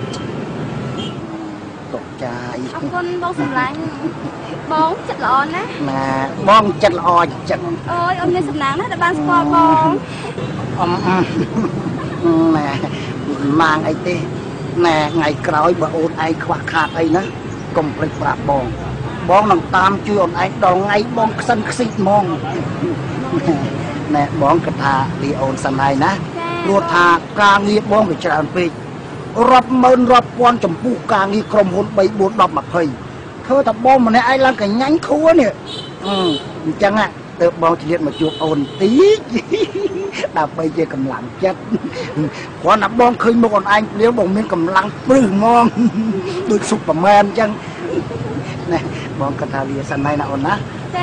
តកចាយអរគុណបងសម្លាញ់បងចិត្តល្អណាស់ណាបងចិត្តល្អចិត្តអើយអូនមានសំណាងណាស់ដែលបានស្គាល់បងអមណែម៉ាងអីទេណែថ្ងៃក្រោយបើអូនឯងខ្វះខាតអីណាកុំភ្លេចប្រាប់បងបងនឹងតាមជួយអូនឯងដល់ថ្ងៃបងខ្សិនខ្ស៊ីកហ្មងណែបងគិតថាពីអូនសិនហើយណាព្រោះថាការងារបងវាច្រើនពេករាប់ម៉ឺនរាប់ពាន់ចំពោះការងារក្រុមហ៊ុនបីបួនដប់ម្ភៃធ្វើតែបងម្នាក់ឯងឡើងកញ្ញាញ់ខួរនេះអញ្ចឹងទៅបងឆ្លៀតមកជួបអូនទីដើម្បីជាកម្លាំងចិត្តគ្រាន់តែបងឃើញមុខអូនឯងព្រាវបងមានកម្លាំងព្រឹសហ្មងដូចស៊ុបប៉ាមែនអញ្ចឹងណែបងគិតថាវាសិនហើយណាអូនណាចា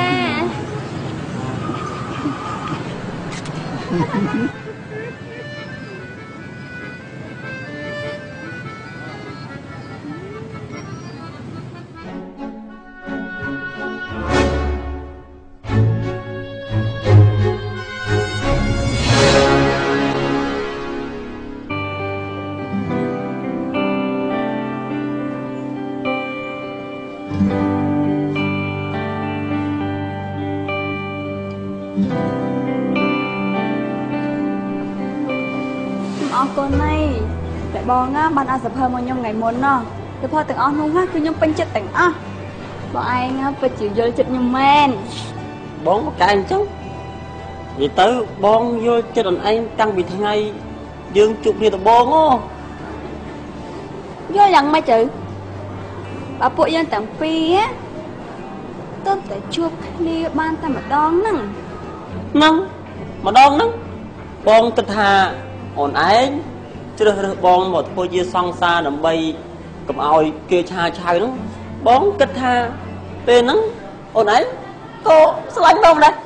បងណាបានអាសភើមកខ្ញុំថ្ងៃមុនណោះទៅផទាំងអស់នោះណាគឺខ្ញុំពេញចិត្តទាំងអស់បងឯងពិតជាយល់ចិត្តខ្ញុំមែនបងកែអញ្ចឹងនិយាយទៅបងយល់ចិត្តអូនឯងតាំងពីថ្ងៃយើងជួបគ្នាដំបូងហ៎យល់យ៉ាងម៉េចទៅបើពួកយើងទាំងពីរទើបតែជួបគ្នាបានតែម្ដងហ្នឹងហ្នឹងម្ដងហ្នឹងបងគិតថាអូនឯងជ្រើសរើសបងមកធ្វើជាសង្សារដើម្បីកុំឲ្យគេឆាឆៅហ្នឹងបងគិតថាពេលហ្នឹងអូនឯងក៏ស្រឡាញ់បងដែរ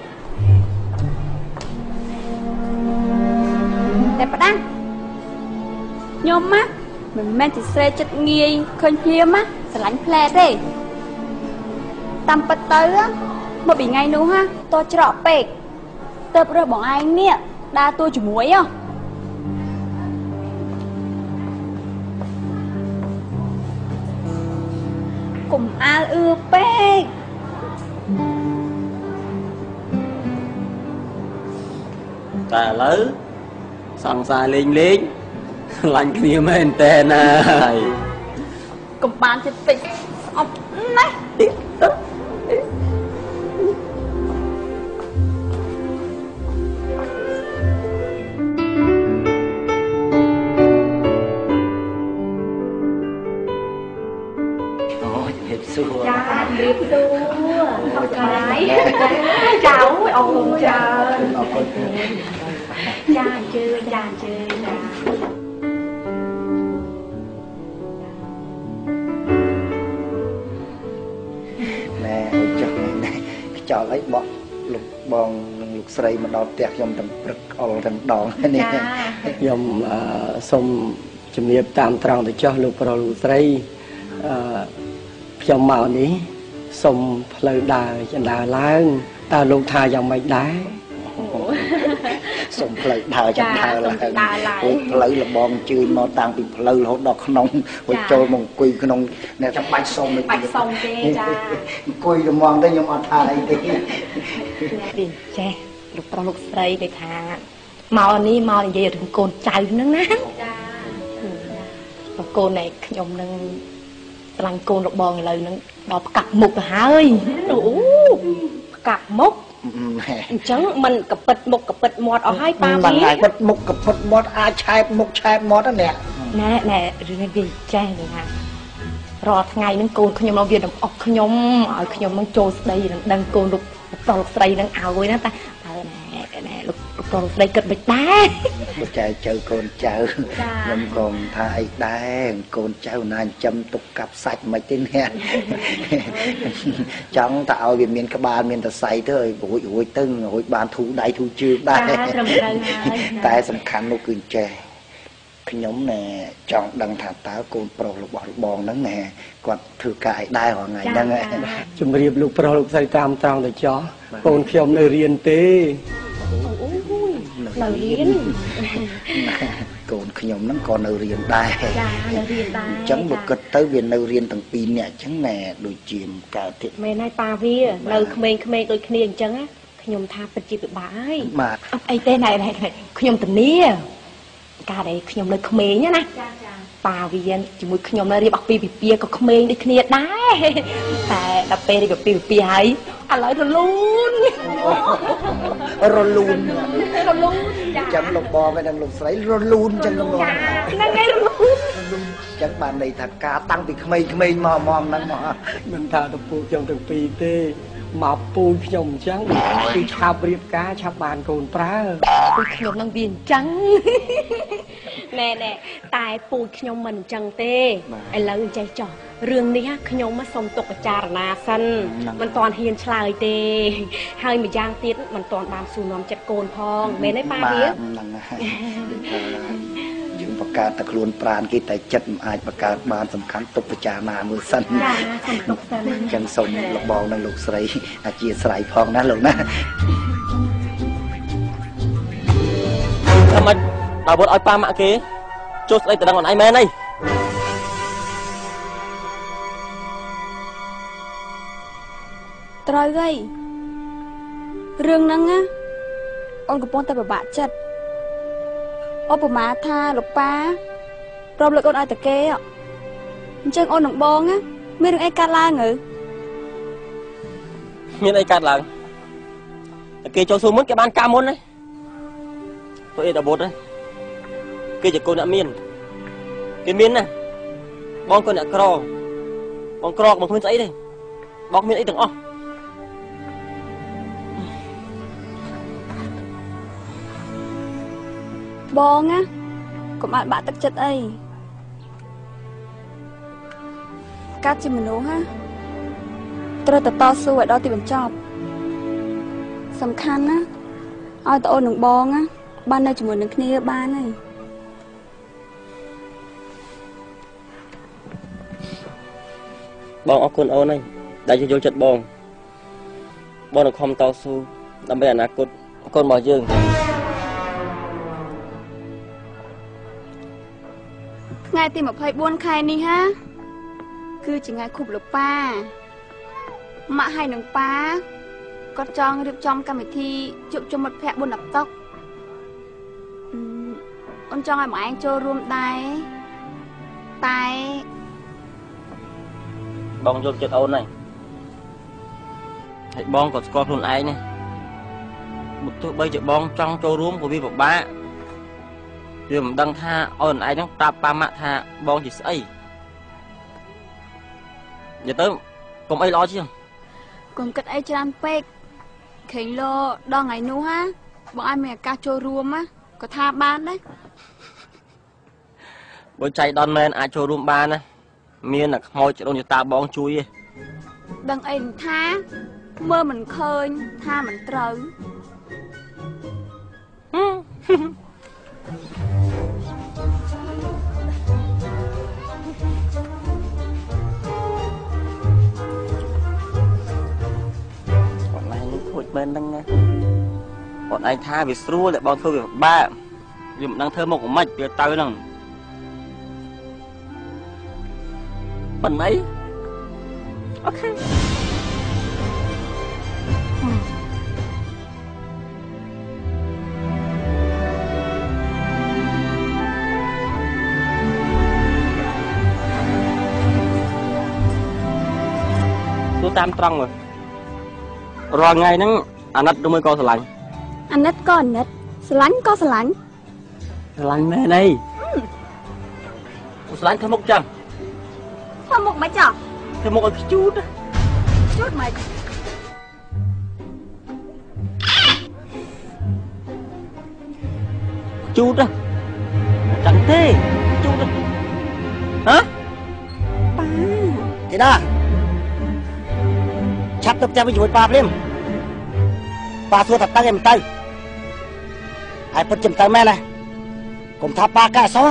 តែផ្ដាំខ្ញុំណាមិនមែនជាស្រីចិត្តងាយឃើញភ្លាមណាស្រឡាញ់ផ្លែទេតាមពិតទៅមកពីថ្ងៃនោះណាតច្រកពេកទៅរើសបងឯងនេះដើរតួជាមួយហ៎កុំអាលអឺពេកតែឥឡូវសង្សារលេងលេងឡាញ់គ្នាមែនតែណាហើយកុំបានចិត្តពេកស្អប់ណាស់សួរចារៀបសួរអរគុណចៅអរគុណច្រើនអរគុណចាអញ្ជើញចាអញ្ជើញចាណែអើចុះណែខ្យល់អីបក់លោកបងនិងលោកស្រីមកដល់ផ្ទះខ្ញុំទាំងព្រឹកអល់ទាំងដងនេះខ្ញុំសូមជំរាបតាមត្រង់ទៅចុះលោកប្រុសលោកស្រីអឺខ្ញុំមកនេះសូមផ្លូវដើរចន្ទើឡើងតើលោកថាយ៉ាងម៉េចដែរសូមផ្លូវដើរចន្ទើឡើងផ្លូវលបងជឿនមកតាំងពីផ្លូវរហូតដល់ក្នុងហើយចូលមកអង្គុយក្នុងអ្នកចាំបាច់សុំបាច់សុំទេចាអង្គុយរមងទៅខ្ញុំអត់ថាអីទេពីចេះលោកប្រុសលោកស្រីគេថាមកនេះមកនិយាយរឿងកូនចៅហ្នឹងណាចាបើកូនឯងខ្ញុំនឹងស្លាញ់កូនរបស់ឥឡូវហ្នឹងដល់ផ្កាប់មុខទៅហើយអូផ្កាប់មុខអញ្ចឹងមិនកពិតមុខកពិតមាត់អស់ហើយប៉ាវាមិនពិតមុខកពិតមាត់អាចឆែបមុខឆែបមាត់ណាណែណែរឿងនេះវាចេះនេះណារាល់ថ្ងៃហ្នឹងកូនខ្ញុំមកវាដំអុកខ្ញុំឲ្យខ្ញុំនឹងចូលស្ដីនឹងដឹងកូនលោកប្រុសលោកស្រីនឹងឲ្យណាតាតើណែណែលោកប្រុសលោកស្រីគិតមិនដែរបើចៅចៅកូនចៅខ្ញុំក៏ថាអីដែរកូនចៅណាចិញ្ចឹមទុកកាប់សាច់មិនទេនេះចង់តែឲ្យវាមានក្បាលមានសរសៃទៅឲ្យរួចរួចទៅរួចបានធូរដៃធូរជើងដែរតែសំខាន់នោះគឺចេះខ្ញុំណែចង់ដឹងថាតើកូនប្រុសរបស់បងហ្នឹងណែគាត់ធ្វើការឲ្យដែររហងៃហ្នឹងជំរាបលោកប្រុសលោកស្រីតាមត្រង់ទៅចោះកូនខ្ញុំនៅរៀនទេនៅរៀនកូនខ្ញុំហ្នឹងក៏នៅរៀនដែរចានៅរៀនដែរអញ្ចឹងបើគិតទៅវានៅរៀនទាំងពីរនាក់អញ្ចឹងណែដូចជាកើតទៀតមែនហើយប៉ាវានៅក្មេងៗដូចគ្នាអញ្ចឹងខ្ញុំថាពិតជាពិបាកហើយបាទអត់អីទេណែខ្ញុំធានាការដែលខ្ញុំនៅក្មេងណាចាចាប៉ាវាជាមួយខ្ញុំនៅរៀបអពីពិពាក៏ក្មេងដូចគ្នាដែរតែដល់ពេលរៀបអពីពិពាហើយឥឡូវរលូនរលូនរលូនចាចាំលោកបងហើយនិងលោកស្រីរលូនចឹងហ្នឹងហ្នឹងហើយរលូនចឹងបានន័យថាការតាំងពីក្មេងៗមកមកហ្នឹងមកមិនថាទៅពូខ្ញុំទាំងពីរទេមកពូខ្ញុំអញ្ចឹងគឺឆាប់រៀបការឆាប់បានកូនប្រើពូខ្ញុំនឹងវាអញ្ចឹងណែណែតែពូខ្ញុំមិនអញ្ចឹងទេឥឡូវចេះចោះរឿងនេះខ្ញុំមកសុំទុកពិចារណាសិនមិនទាន់ហ៊ានឆ្លើយទេហើយម្យ៉ាងទៀតមិនទាន់បានសួរនាំចិត្តកូនផងមែនទេប៉ាវាហ្នឹងហើយយើងបង្កើតតែខ្លួនប្រានគេតែចិត្តមិនអាចបង្កើតបានសំខាន់ទុកពិចារណាមើលសិនចាសុំទុកសិនអញ្ចឹងសូមលោកបងនិងលោកស្រីអធិស្ឋានផងណាលោកណាតែមិនបើវត្តឲ្យប៉ាម៉ាក់គេចុះស្អីទៅដឹងខ្លួនឯងមែនទេត្រូវហើយរឿងហ្នឹងណាអូនកំពុងតែពិបាកចិត្តឧបមាថាលោកប៉ាព្រមលើកអូនឲ្យតាគេអញ្ចឹងអូននឹងបងណាមានរឿងអីកើតឡើងហ៎មានអីកាត់ឡើងគេចូលសួរមុនគេបានកាមុនណាពួកអេតបុតគេជាកូនអ្នកមានគេមានណាបងកូនអ្នកក្របងក្របងគ្មានស្អីទេបងមានអីទាំងអស់បងណាកុំអាចបាក់ទឹកចិត្តអីកាត់ជាមនុស្សណាត្រូវតែតស៊ូឲ្យដល់ទីបញ្ចប់សំខាន់ណាឲ្យតអូននឹងបងណាបាននៅជាមួយនឹងគ្នាបានហើយបងអរគុណអូនហើយដែលយល់ចិត្តបងបងនឹងខំតស៊ូដើម្បីអនាគតកូនរបស់យើងថ្ងៃទីម្ភៃបួនខែនេះហាគឺជាថ្ងៃខួបលោកប៉ាម៉ាក់ហើយនឹងប៉ាគាត់ចង់រៀបចំកម្មវិធីជួបជុំមិត្តភ័ក្តិបុណ្យអបតុកអូនចង់ឲ្យម៉ែឯងចូលរួមដែរតែបងយល់ចិត្តអូនហើយហើយបងក៏ស្គាល់ខ្លួនឯងណាបើទោះបីជាបងចង់ចូលរួមក៏វាពិបាកវាមិនដឹងថាអូនឯងហ្នឹងប្រាប់ប៉ាម៉ាក់ថាបងជាស្អីនិយាយទៅកុំអីល្អជាងកុំគិតអីច្រើនពេកខេងលោដល់ថ្ងៃនោះហាបងឲ្យមានឱកាសចូលរួមណាក៏ថាបានដែរបើចៃដន្យមែនអាចចូលរួមបានណាមានតែខ្មោចចដូនចតាបងជួយទេដឹងអីថាមើលមិនឃើញថាមិនត្រូវមែនហ្នឹងណាបងឯងថាវាស្រួលតែបងធ្វើវាពិបាកវាមិនដឹងធ្វើមកមិនខ្មិចវាទៅហ្នឹងប៉ុណ្ណឹងអូខេទូតាមត្រង់មើលរាល់ថ្ងៃហ្នឹងអាណិតឬមួយក៏ស្រឡាញ់អាណិតក៏អាណិតស្រឡាញ់ក៏ស្រឡាញ់ស្រឡាញ់មែនអីស្រឡាញ់ធ្វើមុខចឹងធ្វើមុខមិនចោះធ្វើមុខឲ្យខ្ជូតខ្ជូតមិនខ្ជូតចឹងទេខ្ជូតហ៎ប៉ាទេណាឆាប់ទៅផ្ទះវិញជាមួយប៉ាភ្លាមប៉ាសួរថាទៅឯមិនទៅហើយពិតចំទៅមែនណាកុំថាប៉ាកាសោះ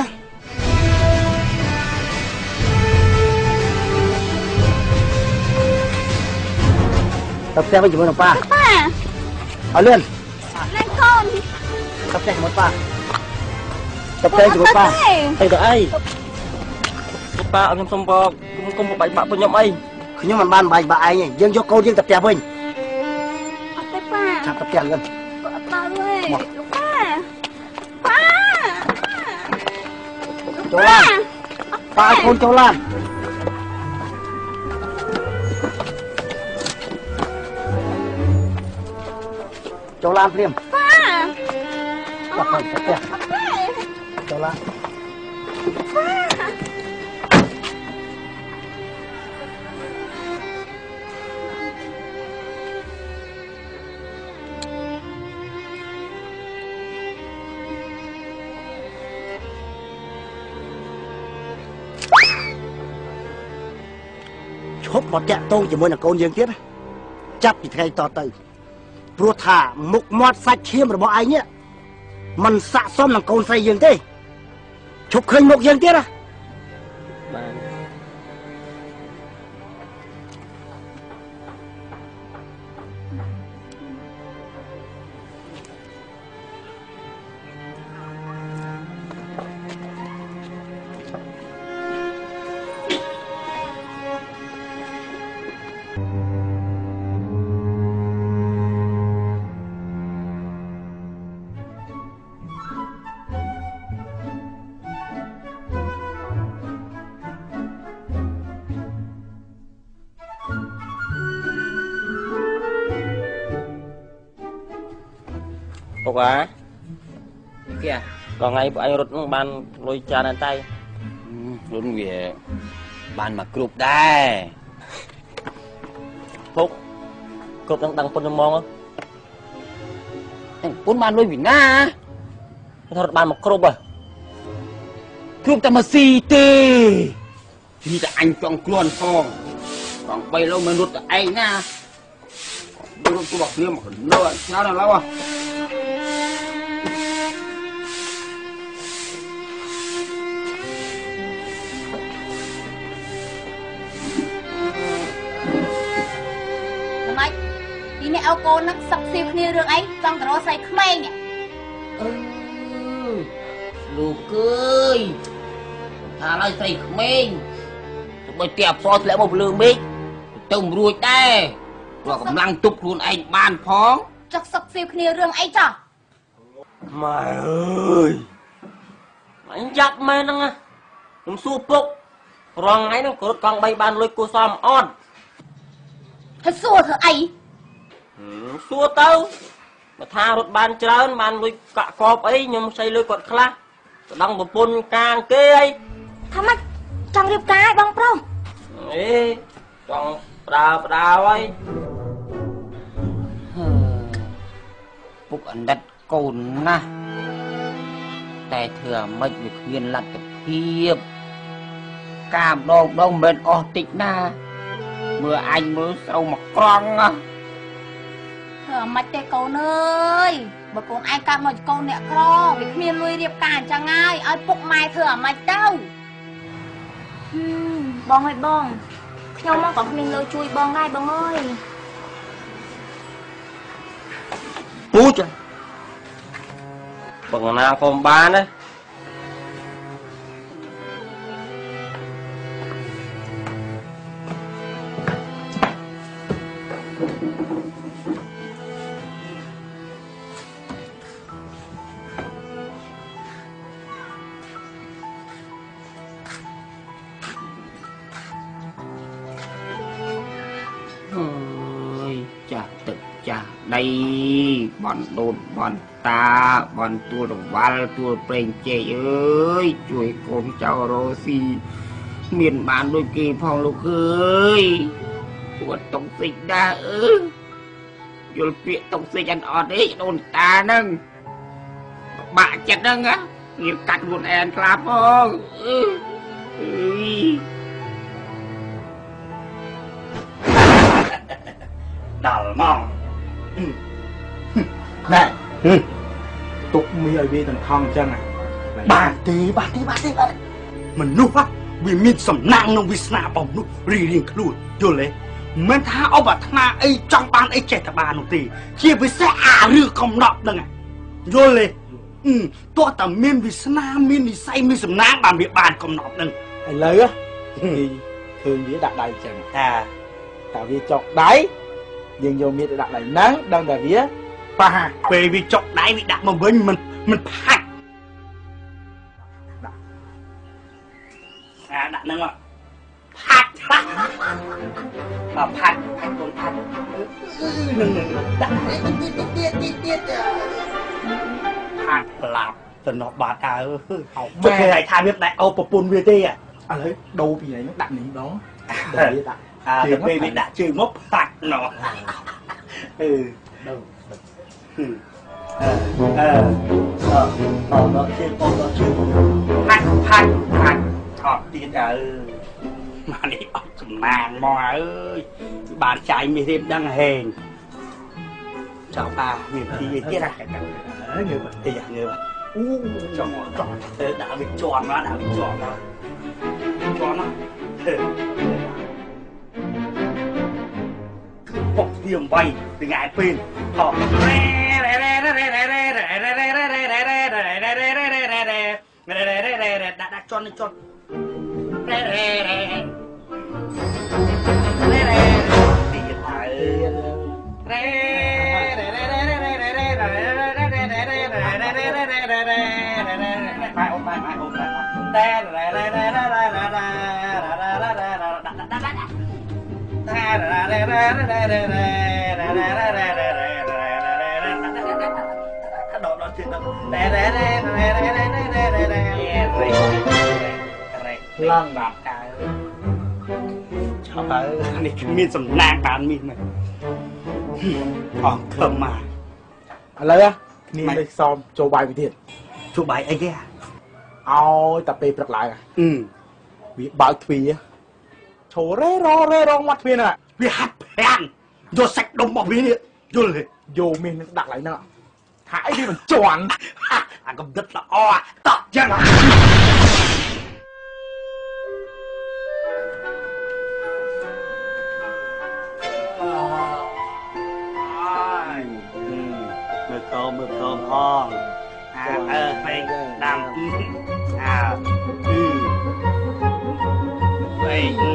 ទៅផ្ទះវិញជាមួយនឹងប៉ាប៉ាឲ្យលឿនលេងកូនទៅផ្ទះជាមួយប៉ាទៅផ្ទះជាមួយប៉ាទៅទៅអីប៉ាឲ្យខ្ញុំសុំបកគុំបបែកបាក់ពួកខ្ញុំអីខ្ញុំមិនបានបាយបាក់ឯងទេយើងយកកូនយើងទៅផ្ទះវិញអត់ទេប៉ាចាប់ទៅផ្ទះលឿនអត់ទៅទេលោកប៉ាប៉ាចូលឡានប៉ាឲ្យកូនចូលឡានចូលឡានព្រាមប៉ាចាប់ទៅផ្ទះចូលឡានប៉ាឈប់មកតាក់ទងជាមួយនឹងកូនយើងទៀតចាប់ពីថ្ងៃតទៅព្រោះថាមុខមាត់សាច់ឈាមរបស់ឯងនេះมันស័ក្តិសមនឹងកូនស្រីយើងទេឈប់ឃើញមុខយើងទៀតណាបាន Phục à kìa còn ngày anh rút ban lôi trà này tay rút về ban mà cụp đây Phục cụp đang đang phân mong không bốn ban lôi vì na thôi ban một cụp à cụp ta mà xì tê thì là anh chọn con phong còn bây lâu mới rút anh na rút tôi bảo kia mà nó sao nào lâu à nè ao cô nó sắp xếp kia được ấy trong đó xây khmei nè ừ lù cười thà lại xây khmei bởi tiệp phó lại một lương bích tùng ruồi đây rồi còn lăng tục luôn anh ban phó chắc sắp xếp kia được ấy cho mày ơi anh chắc mày năng à không xua phục rồi ngay nó có con bay ban lôi cô xóm on thật xua thở ấy xua tao mà tha rút ban trơn ban lôi cạ cọp ấy nhưng xây lôi quật khla đăng một bồn càng kê ấy thắm anh trong điệp cái băng pro ê trong đào đào ấy phục ẩn đất cồn naแต่เถื่อไม่ไปเคียนหลักกับเทียบกามดองดองเป็นออติกนาเมื่อanh mới sâu mặt con á thở mạch tê câu nơi bởi con ai cam một câu nẹ co vì miền nuôi điệp cả chẳng ai ai phục mai thở mạch đâu bong ơi bong nhau mà có mình lôi chui bong ngay bong ơi bút à bằng nào không bán đấy đây bọn đồn bọn ta bọn tua đồng val tua preng chê ơi chuối con cháu rô xì miền bán đôi kỳ phòng lục ơi của tổng dịch đa ư vô việc tổng dịch ăn ọt ấy đồn ta nâng bạ chặt nâng á nghiệp cắt một em clap không đào mong nè tục mi ở bên thằng thong chân này bà tí bà tí bà tí bà mình núp á vì mình sầm nang nông vì sna bồng núp rì riêng luôn vô lấy mình tha ông bà thà ấy trong ban ấy trẻ thà bà nông tì chia với xe à rư không nọp đằng này vô lấy ừ tôi tầm miên vì sna miên vì say miên sầm nang bàn việc bàn không nọp đằng anh lấy á thì thường với đặt đầy chẳng à tại vì chọc đáy nhưng vô miên đặt đầy nắng đang là vía và về vì chọc đáy bị đặt mà với mình mình phạt à đặt nâng ạ phạt phạt mà phạt phạt còn phạt nâng nâng đặt tiết tiết tiết phạt làm từ nó bà ta ơi cho cái này tham việc này ô bột bùn về tê à à lấy đâu vì này nó đặt những đó để đặt à để về bị đặt trừ mốc phạt nó ừ đâu ừ ờ ờ ờ ờ nó chưa con nó chưa phạt phạt phạt thọt tiền à mà đi ốc màng mò ơi bà trai mi thêm đang hèn chào bà miền thì tiết à người bà thì à người bà u tròn tròn đã bị tròn nó đã bị tròn nó tròn nó bọc tiềm bay từ ngại pin họ đã đã tròn lên tròn phải ôm phải phải ôm rè rè rè rè rè rè rè rè rèឡើងដល់កៅចាំបើនេះគ្មានសំណាងបានមីមែនអងខំមកឥឡូវគ្នាលេខសំចូលបាយវិទៀតចូលបាយអីគេឲ្យតែពេលព្រឹកឡើងអឺវាបើកទ្វារឈររេររេរងមាត់ទ្វារហ្នឹងវាហាត់ប្រាំងយកសាច់ដុំរបស់វានេះយល់ទេយកមាសនឹងដាក់ឡើងហ្នឹងថាអីវាមិនជន់អាកំដិតល្អតក់ចឹងមើលតោមើលតោផងអាអើពេកដាំអាអឺពេកអឺ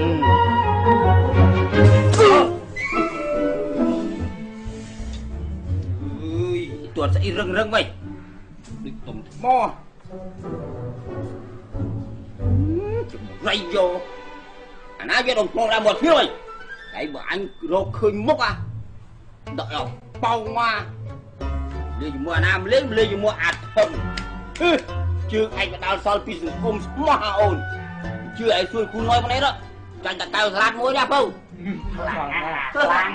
តួស្អីរឹងរឹងវិញដូចទុំថ្មជំរៃយកអាណាវាដុំថ្មដល់មកធ្វើវិញតែបើអញរកឃើញមុខអាដកយកប៉ោងមកលេងជាមួយអាណាមលេងលេងជាមួយអាធំជើងឯងក៏ដល់សល់ពីសង្គមស្មោះអូនជឿឯងជួយគូនយមកនេះទៅចាញ់តកៅស្លាត់មួយណាបើខ្លាំងខ្លាំង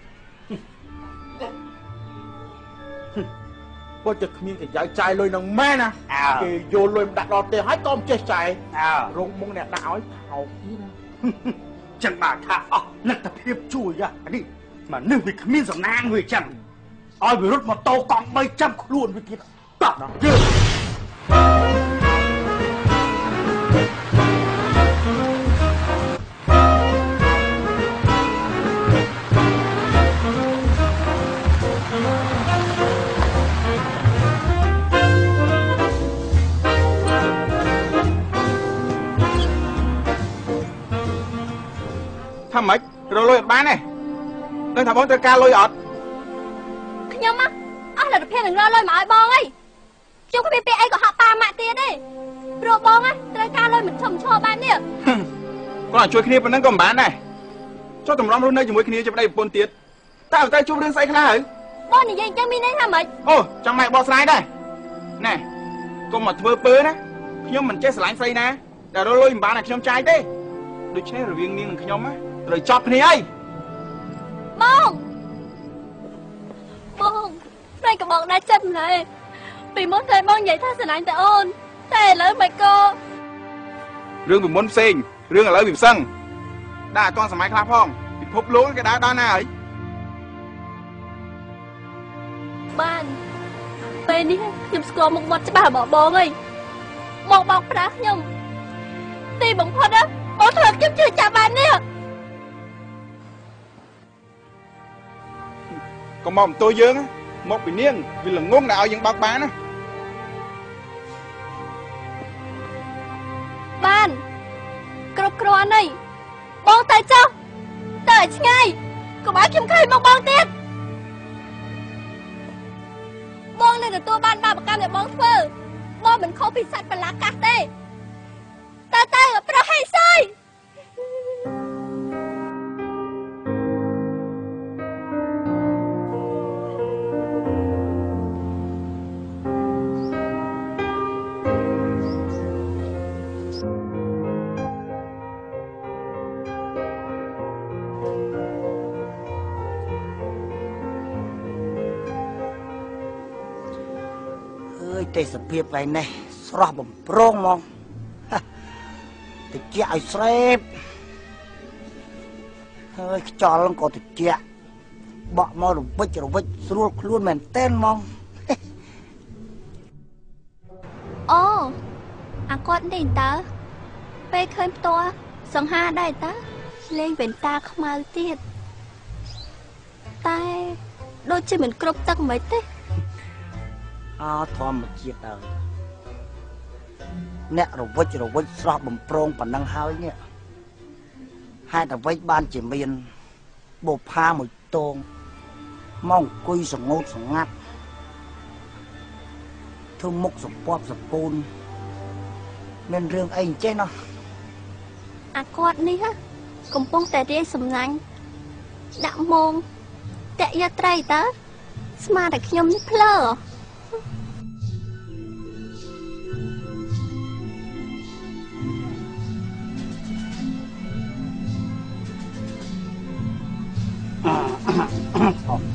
បើតែគ្មានកាយចាយលុយនឹងម៉ែណាគេយកលុយមកដាក់ដល់ផ្ទះហើយក៏មិនចេះចាយរងមុងអ្នកដាក់ឲ្យថោកទៀតណាចឹងបាទថាអស់លទ្ធភាពជួយអានេះមនុស្សវាគ្មានសំណាងវាចឹងឲ្យវារត់ម៉ូតូកង់បីចាំខ្លួនវាទៀតតោះយើងថាម៉េចរលុយអត់បានទេដឹងថាបងត្រូវការលុយអត់ខ្ញុំអស់លទ្ធភាពនឹងរលុយមកឲ្យបងអីខ្ញុំគ្មានពាក្យអីក៏ហក់ប៉ាម៉ាក់ទៀតទេព្រោះបងត្រូវការលុយមិនឈប់ឈរបែបនេះគាត់ជួយគ្នាប៉ុណ្ណឹងក៏មិនបានដែរចុះតម្រាំរស់នៅជាមួយគ្នាជាប្តីប្រពន្ធទៀតតើតែជួបរឿងស្អីខ្លះហើយបងនិយាយអញ្ចឹងមានន័យថាម៉េចអូចង់ម៉ែបោះស្រាយដែរណែកុំមកធ្វើពើណាខ្ញុំមិនចេះស្រឡាញ់ស្រីណាតែរលុយមិនបានឲ្យខ្ញុំចាយទេដូច្នេះរវាងនាងនិងខ្ញុំណាត្រូវចប់គ្នាហើយបងបងស្រីក៏បងដែរចិត្តម្ល៉េះពីមុនតែបងនិយាយថាស្រឡាញ់តែអូនតែឥឡូវមិនក៏រឿងពីមុនផ្សេងរឿងឥឡូវវាផ្សឹងដែរអត់ទាន់សម័យខ្លះផងពិភពលោកគេដើរដល់ណាហើយបានពេលនេះខ្ញុំស្គាល់មុខមាត់ច្បាស់របស់បងហើយមកបោកប្រាស់ខ្ញុំទីបំផុតណាបងធ្វើខ្ញុំជឿចាប់បាននេះកុំមកបន្ទោសយើងមកពីនាងវាល្ងងដែលឲ្យយើងបោកបានណាបានគ្រប់គ្រាន់ហើយបងទៅចុះទៅឲ្យឆ្ងាយកុំឲ្យខ្ញុំឃើញមកបងទៀតបងនឹងទទួលបានបាបកម្មដែលបងធ្វើបងមិនខុសពីសត្វប្រឡាកាសទេតើទៅប្រហែលសយទេសភាពថ្ងៃនេះស្រស់បំប្រងហ្មងតិចឲ្យស្រេបហើយខ្យល់ក៏តិចបក់មករវិចរវិចស្រួលខ្លួនមែនតែនហ្មងអូអាគាត់នេះតើពេលឃើញផ្ទាល់សង្ហាដែរតើលេងវ៉ែនតាខ្មៅទៀតតែដូចជាមិនគ្រប់ទឹកមិនទេអោធម្មជាតិហើយអ្នករវិចរវិចស្រស់បំប្រងប៉ុណ្ណឹងហើយនេះហេតុអ្វីបានជាមានបុផាមួយតងមកអង្គុយសងោតសងាត់ធ្វើមុខសម្ពប់សពូនមានរឿងអីអញ្ចេះណោះអាគាត់នេះកំពុងតែរៀនសំណាញ់ដាក់មងតាក់យកត្រីតើស្មានតែខ្ញុំនេះភ្លើអក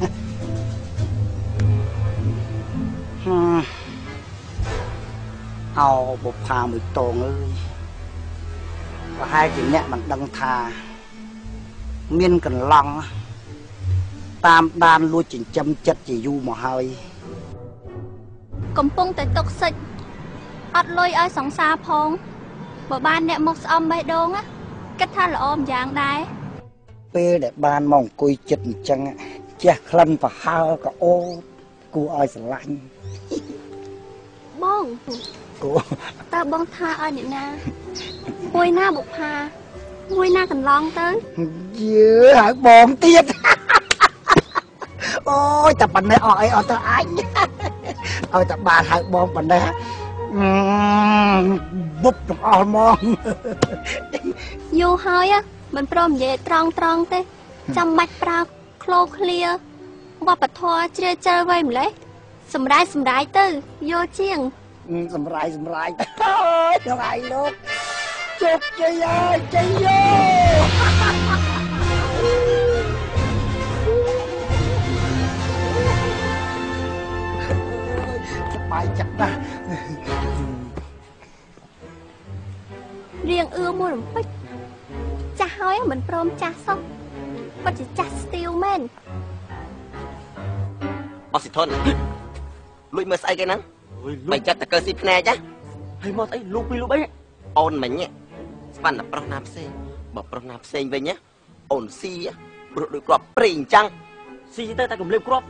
អោបុផាមួយតងអើយប្រហែលជាអ្នកមិនដឹងថាមានកន្លងតាមដានលួចចិញ្ចឹមចិត្តជាយូរមកហើយកំពុងតែຕົកសិចអត់លុយឲ្យសង្សារផងបើបានអ្នកមកស្អមបេះដូងគិតថាល្អម្យ៉ាងដែរពេលដែលបានមកអង្គុយចិត្តអញ្ចឹងចេះក្លិនប្រហើក៏អូគួរឲ្យស្រឡាញ់បងគួរតើបងថាឲ្យអ្នកណាមួយណាបុប្ផាមួយណាកន្លងទៅយឺហើយបងទៀតអូយតែប៉ុណ្ណេះអស់អីអត់ទៅអញឲ្យតែបានហៅបងប៉ុណ្ណេះបុបទាំងអស់ហ្មងយូរហើយមិនព្រមនិយាយត្រង់ត្រង់ទេចាំបាច់ប្រើក្លោឃ្លាវប្បធម៌ជ្រាលជ្រៅໄວម្លេះសម្រាយសម្រាយទៅយល់ជាងសម្រាយសម្រាយអើយដល់ឯងលោកជោគជ័យហើយជ័យយោសប្បាយចិត្តណាស់រៀងអឿមួយរំពេចចាស់ហើយមិនព្រមចាស់សោះពិតជាចាស់ស្ទីលមែនអស់សិធនលួចមើលស្អីគេហ្នឹងបើចិត្តតើកើស៊ីភ្នែកចាហើយមកស្អីលូកពីលូកអីអូនមិញស្មានតែប្រុសណាផ្សេងបើប្រុសណាផ្សេងវិញអូនស៊ីព្រោះដូចគ្រាប់ព្រៃអញ្ចឹងស៊ីទៅតែកំលេបគ្រាប់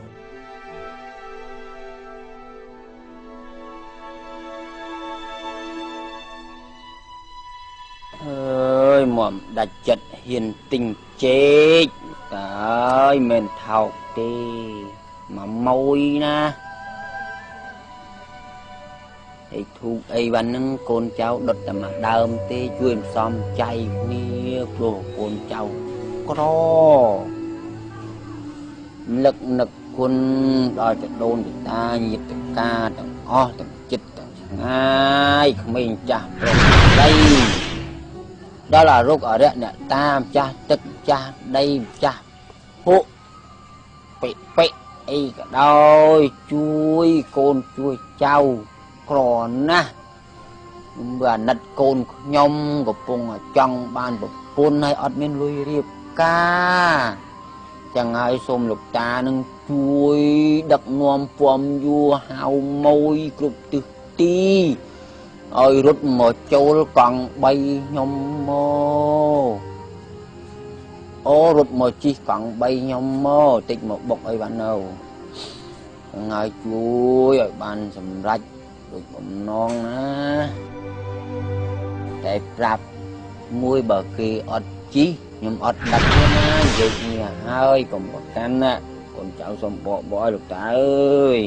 អើយមកដាច់ចិត្តហ៊ានទិញចេកតើយមិនថោកទេមកមួយណាអីធូបអីវ៉ាន់ហ្នឹងកូនចៅដុតតែមកដើមទេជួយផ្សំចៃគ្នាព្រោះកូនចៅក្រលឹកនឹកគុណដល់ទៅដូនទៅតាញាតិការទាំងអស់ទាំងចិត្តទាំងឆ្ងាយក្មេងចាស់ប្រុសស្រីដល់អារុកអរិយអ្នកតាមចាស់ទឹកចាស់ដីចាស់ពួកពេពេអីក៏ដោយជួយកូនជួយចៅក្រណាស់បើអាណិតកូនខ្ញុំកំពុងចង់បានប្រពន្ធហើយអត់មានលុយរៀបការចឹងហើយសូមលោកតានឹងជួយដឹកនាំពំយួរហៅម៉ួយគ្រប់ទិសទីឲ្យរត់មកចូលកង់បីខ្ញុំមកអូរត់មកជិះកង់បីខ្ញុំមកតិចមកបុកអីបាននៅចឹងហើយជួយឲ្យបានសម្រេចដូចបំណងណាតែប្រាប់មួយបើគេអត់ជីខ្ញុំអត់ដឹកទេណានិយាយនេះហើយកុំប្រកាន់ណាកូនចៅសុំបកបឲ្យលោកតាអើយ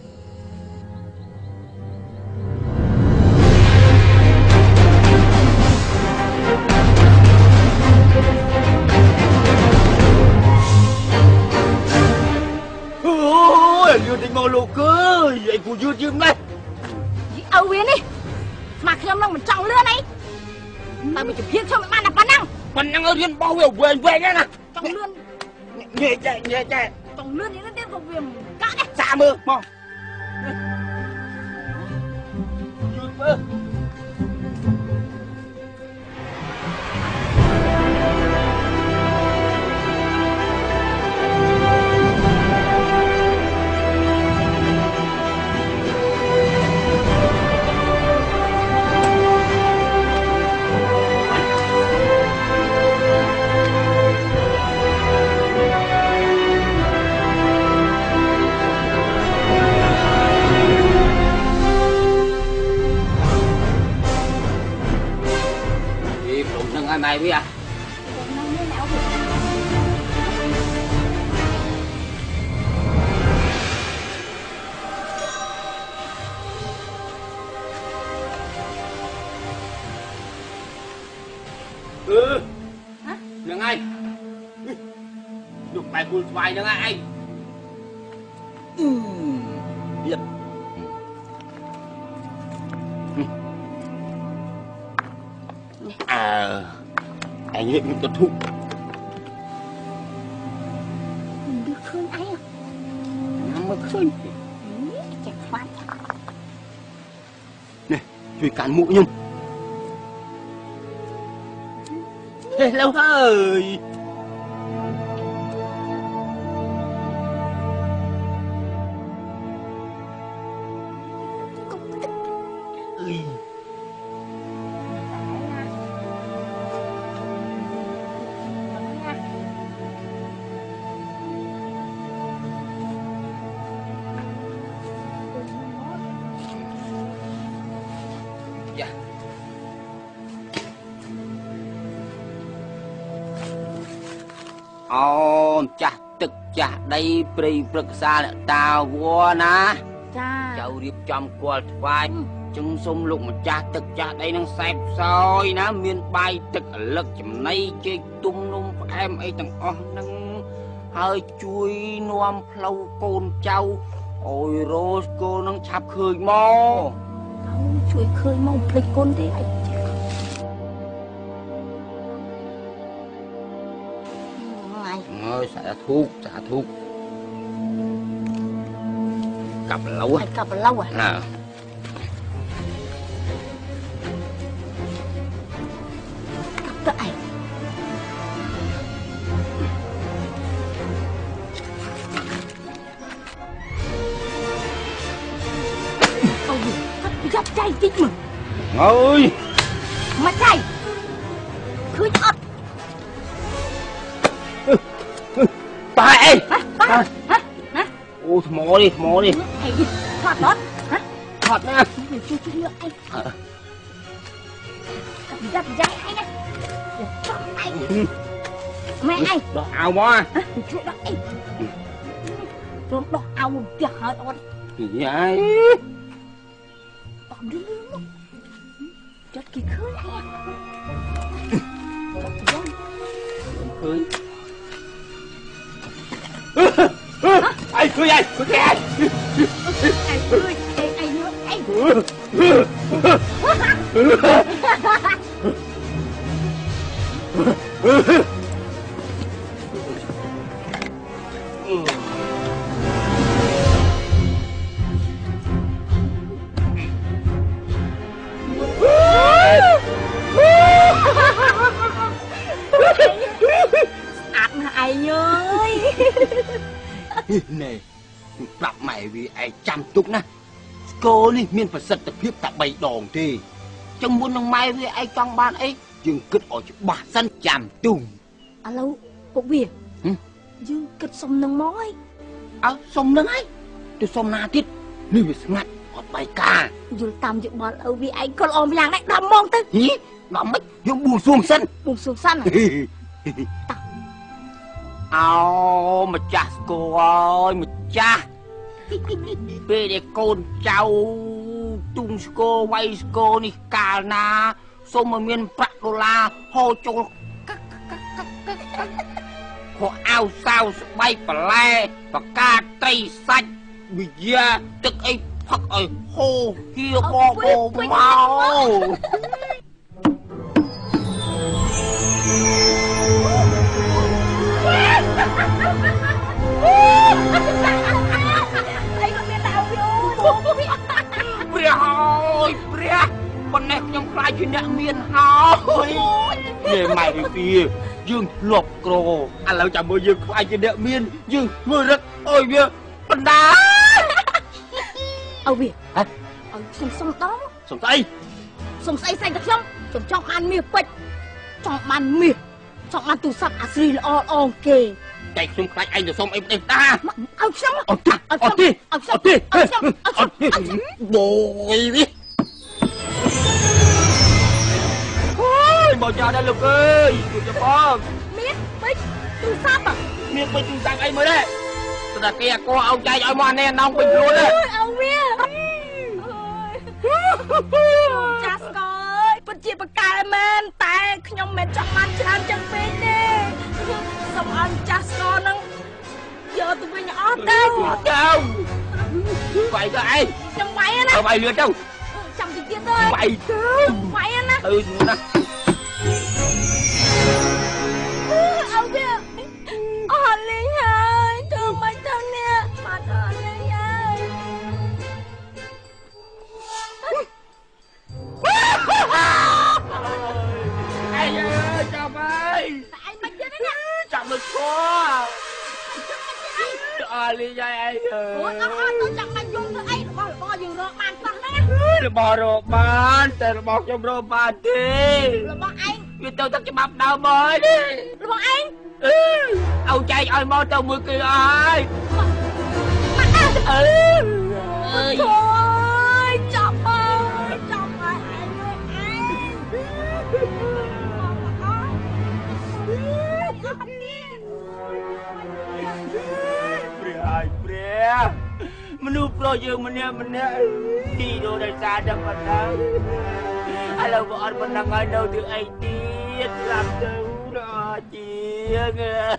អូយយឺតតិចមកលោកអើយអីគូយឺតយឺតម៉េចអើវានេះស្មាខ្ញុំនឹងមិនចង់លឿនអីតែវាជំភានខ្ញុំមិនបានតែប៉ុណ្ណឹងប៉ុណ្ណឹងរៀនបោះវាវែងវែងណាចង់លឿនញែកចែកញែកចែកចង់លឿននេះទៀតក៏វាកាក់ដែរសាមើលមកយឺតមើលម៉ែវាអឺហ្នឹងហើយយកបែកគូលស្វាយហ្នឹងហើយអឺទៀតអើអញរៀបទៅធុកមើលឃើញចេះខ្វាត់នេះជួយកាន់មុខខ្ញុំហេឡូហើយអូនចាស់ទឹកចាស់ដីព្រៃព្រឹក្សាអ្នកតាវัวណាចាចៅរៀបចំគល់ថ្វាយចឹងសុំលោកម្ចាស់ទឹកចាស់ដីនឹងសែបសោយណាមានបាយទឹកអលឹកចំណីចេកទុំនំផ្អែមអីទាំងអស់ហ្នឹងហើយជួយនាំផ្លូវកូនចៅអើយរ៉ូសកូននឹងឆាប់ឃើញមកជួយឃើញមកភ្លេចគុណទេអីអើយសាធុសាធុកាប់ឡូវកាប់ឡូវណាកាប់ទៅអីអូយចាប់ចៃតិចមកអើយមកចៃឃើញអត់ตายเองนะโอ้ថ្មនេះថ្មនេះអីថតអត់ហ៎ថតណាជួយជួយលើអីចាប់ចាប់អីណាចាប់អីម៉ែអីដោះអាវមកជួយដោះអីរំដោះអាវផ្ទះហើយអត់យាយដោះលឿនចាត់គេឃើញអីឃើញไอ้คุยไอ้คุยไอ้ไอ้คุยไอ้ไอ้เนื้อไอ้អាប់ណាស់ឯងអើយនេះប្រាប់ម៉ែវាឯងចាំទុកណាស្គរនេះមានប្រសិទ្ធភាពតែបីដងទេចឹងមុននឹងម៉ែវាឯងចង់បានអីយើងគិតឲ្យច្បាស់សិនចាំទុំឥឡូវពុកវាយើងគិតសុំនឹងមកហើយអើសុំនឹងហើយទៅសុំណាទៀតនេះវាស្ងាត់អត់បាយការយល់តាមយោបល់ឪវាឯងក៏ល្អម្យ៉ាងដែរដល់ម៉ោងទៅហីដល់មិនយើងបួងសួងសិនបួងសួងសិនអោម្ចាស់ស្គរអើយម្ចាស់ពេលដែលកូនចៅទុំស្គរវាយស្គរនេះកាលណាសូមឲ្យមានប្រាក់ដុល្លារហូរចូលខោអាវសាវស្បែកបន្លែបកាត្រីសាច់វិយាទឹកអីផឹកឲ្យហូរហៀបបបមកអីក៏មានតែអវយព្រះហើយព្រះប៉ុណ្ណេះខ្ញុំខ្លាចជាអ្នកមានហើយនេះម៉ែពីយើងលប់ក្រឥឡូវចាំមើលយើងខ្លាចជាអ្នកមានយើងមើលរឹកអើយវាបណ្ដាអើវាហ៎អើសុំសុំដងសុំស្អីសុំស្អីស្អីតែខ្ញុំខ្ញុំចង់បានមាសពេជ្រចង់បានមាសចង់បានទូរស័ព្ទអាស្រីល្អល្អគេតែខ្ញុំខ្លាចឯងទៅសុំអីប្រទេសតាឲ្យខ្ញុំអត់ទេអត់ទេអត់ទេអត់ទេអត់ទេបូយនេះអូយមកចាដែរលោកអើយជួយចាំបងមានពេជ្រទូរស័ព្ទមានពេជ្រទូរស័ព្ទអីមើលទេស្ដាប់គេអាកោឲ្យចែកឲ្យមកអានេះណោពេជ្រខ្លួនទេឲ្យវាចាស់ស្គរអើយពិតជាបកែមែនតែខ្ញុំមិនចង់បានច្រើនចឹងពេកទេសូមឲ្យចាស់ស្គរនឹងយកទៅវិញអស់ទៅទៅវាយទៅឯងខ្ញុំវាយណាវាយលឿនទៅចាំតិចទៀតទៅវាយទៅវាយណាទៅណាអើវាអស់លេងហើយធ្វើមិនទៅនេះបាត់អស់លេងអលីយាយអីអើយអូយអត់អត់ទៅចាំបាច់យំទៅអីរបស់របស់យើងរកបានខ្លះណារបស់រកបានតែរបស់ខ្ញុំរកបានទេរបស់ឯងវាទៅទឹកច្បាប់ដើមហើយនេះរបស់ឯងអើចែកឲ្យមកទៅមួយគេអើយមកអើអើយអូយចាប់អើយចាប់អើយឯងឯងព្រះហើយព្រះមនុស្សប្រុសយើងម្នាក់ម្នាក់ទីដូរដោយសារតែប៉ុណ្ណឹងឥឡូវក៏អត់ប៉ុណ្ណឹងហើយនៅទៅអីទៀតស្លាប់ទៅដល់ជាង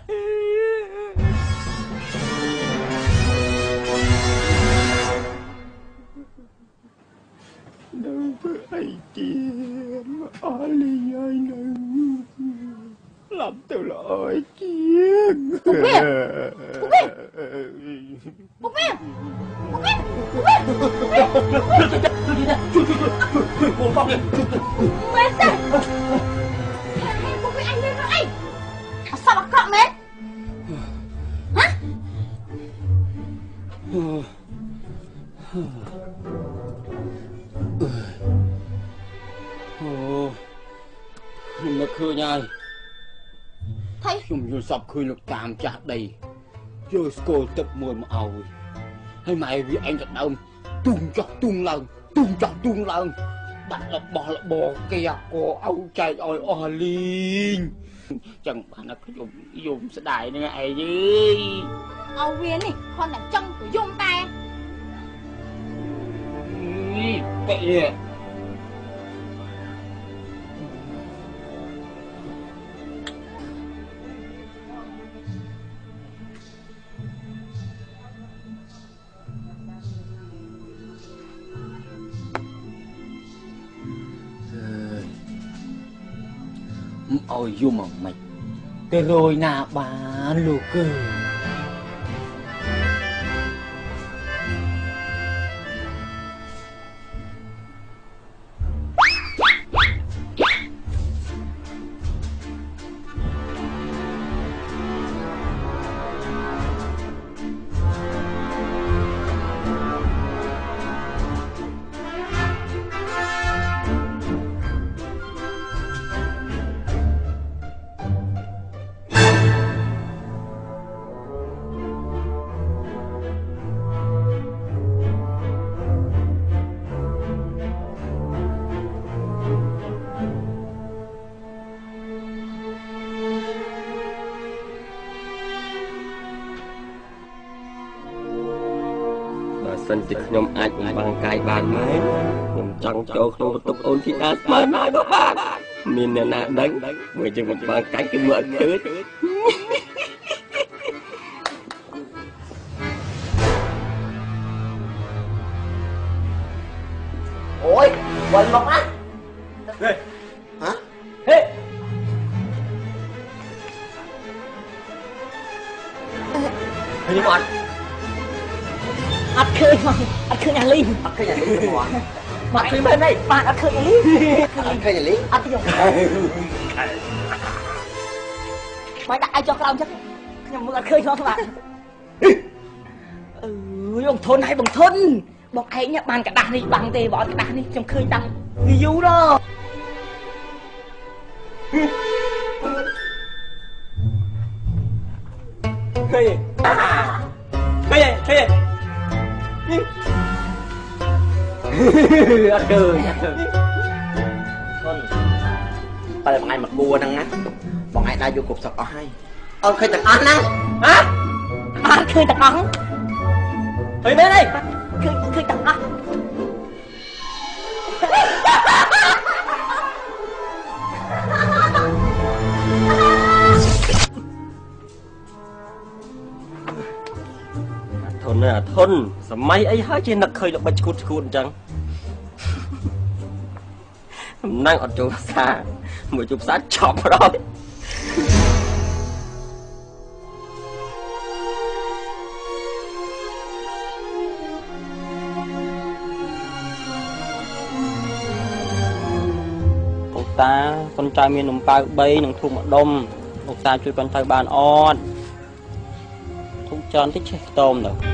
នៅទៅអីទៀតអស់លីហើយនៅស្លាប់ទៅល្អជាងពុកវាពុកវាពុកវាពុកវាពុកវាជួយជួយជួយជួយជួយជួយបងនេះមែនទេពុកវាអញមានអីអសបអក្រក់មែនហ៎អូខ្ញុំនឹកឃើញហើយថៃខ្ញុំយល់សពឃើញលោកតាមចាស់ដីយកស្គរទឹកមួយមកឲ្យហើយម៉ែវាអញទៅដើមទុំចោះទុំឡើងទុំចោះទុំឡើងបាត់របស់របរគេអាកឲ្យចែកឲ្យអស់លីងចឹងបានតែខ្ញុំយំស្ដាយនឹងឯងអើយឲ្យវានេះគាត់តែចង់ទៅយំតែនេះបែរឲ្យយំមកមិនទៅរយណាបានលោកគឺសិនជាខ្ញុំអាចបំបាំងកាយបានមែនខ្ញុំចង់ចូលក្នុងបន្ទប់អូនធីតាស្មើណាស់ក៏បានមានអ្នកណាដឹងមួយជាបំបាំងកាយគឺមើលអត់ឃើញអូយវល់មកណាហេហ៎ហេហើយមកអត់ឃើញមកអត់ឃើញអាលីងអត់ឃើញអាលីងមកមកឃើញមែនទេបាទអត់ឃើញអាលីងអត់ឃើញអាលីងអត់យកមកដាក់ឲ្យចុះក្រោមចឹងខ្ញុំមើលអត់ឃើញផងបាទអឺយបងធន់ហើយបងធន់បងឯងបានกระดาษនេះបាំងទេបើអត់กระดาษនេះខ្ញុំឃើញតាំងពីយូរដល់ឃើញឃើញឃើញអត់ឃើញអត់ឃើញធន់តែបងឯងមកគួរហ្នឹងណាបងឯងដើរយកគ្រប់សក់អស់ហើយអូនឃើញទាំងអស់ណាហ៎អត់ឃើញទាំងអស់ឃើញមែនទេឃើញឃើញទាំងអស់ធន់ណាធន់សម័យអីហើយជានឹកឃើញល្បិចឈួតឈួតអញ្ចឹងសំណាងអត់ចូលផ្សារមួយជួបផ្សារចប់ប្រយលោកតាកូនចៅមាននំប៉ៅបីនិងធូបម្ដុំលោកតាជួយកូនចៅបានអត់ធូបច្រើនតិចចេះខ្ទមទៅ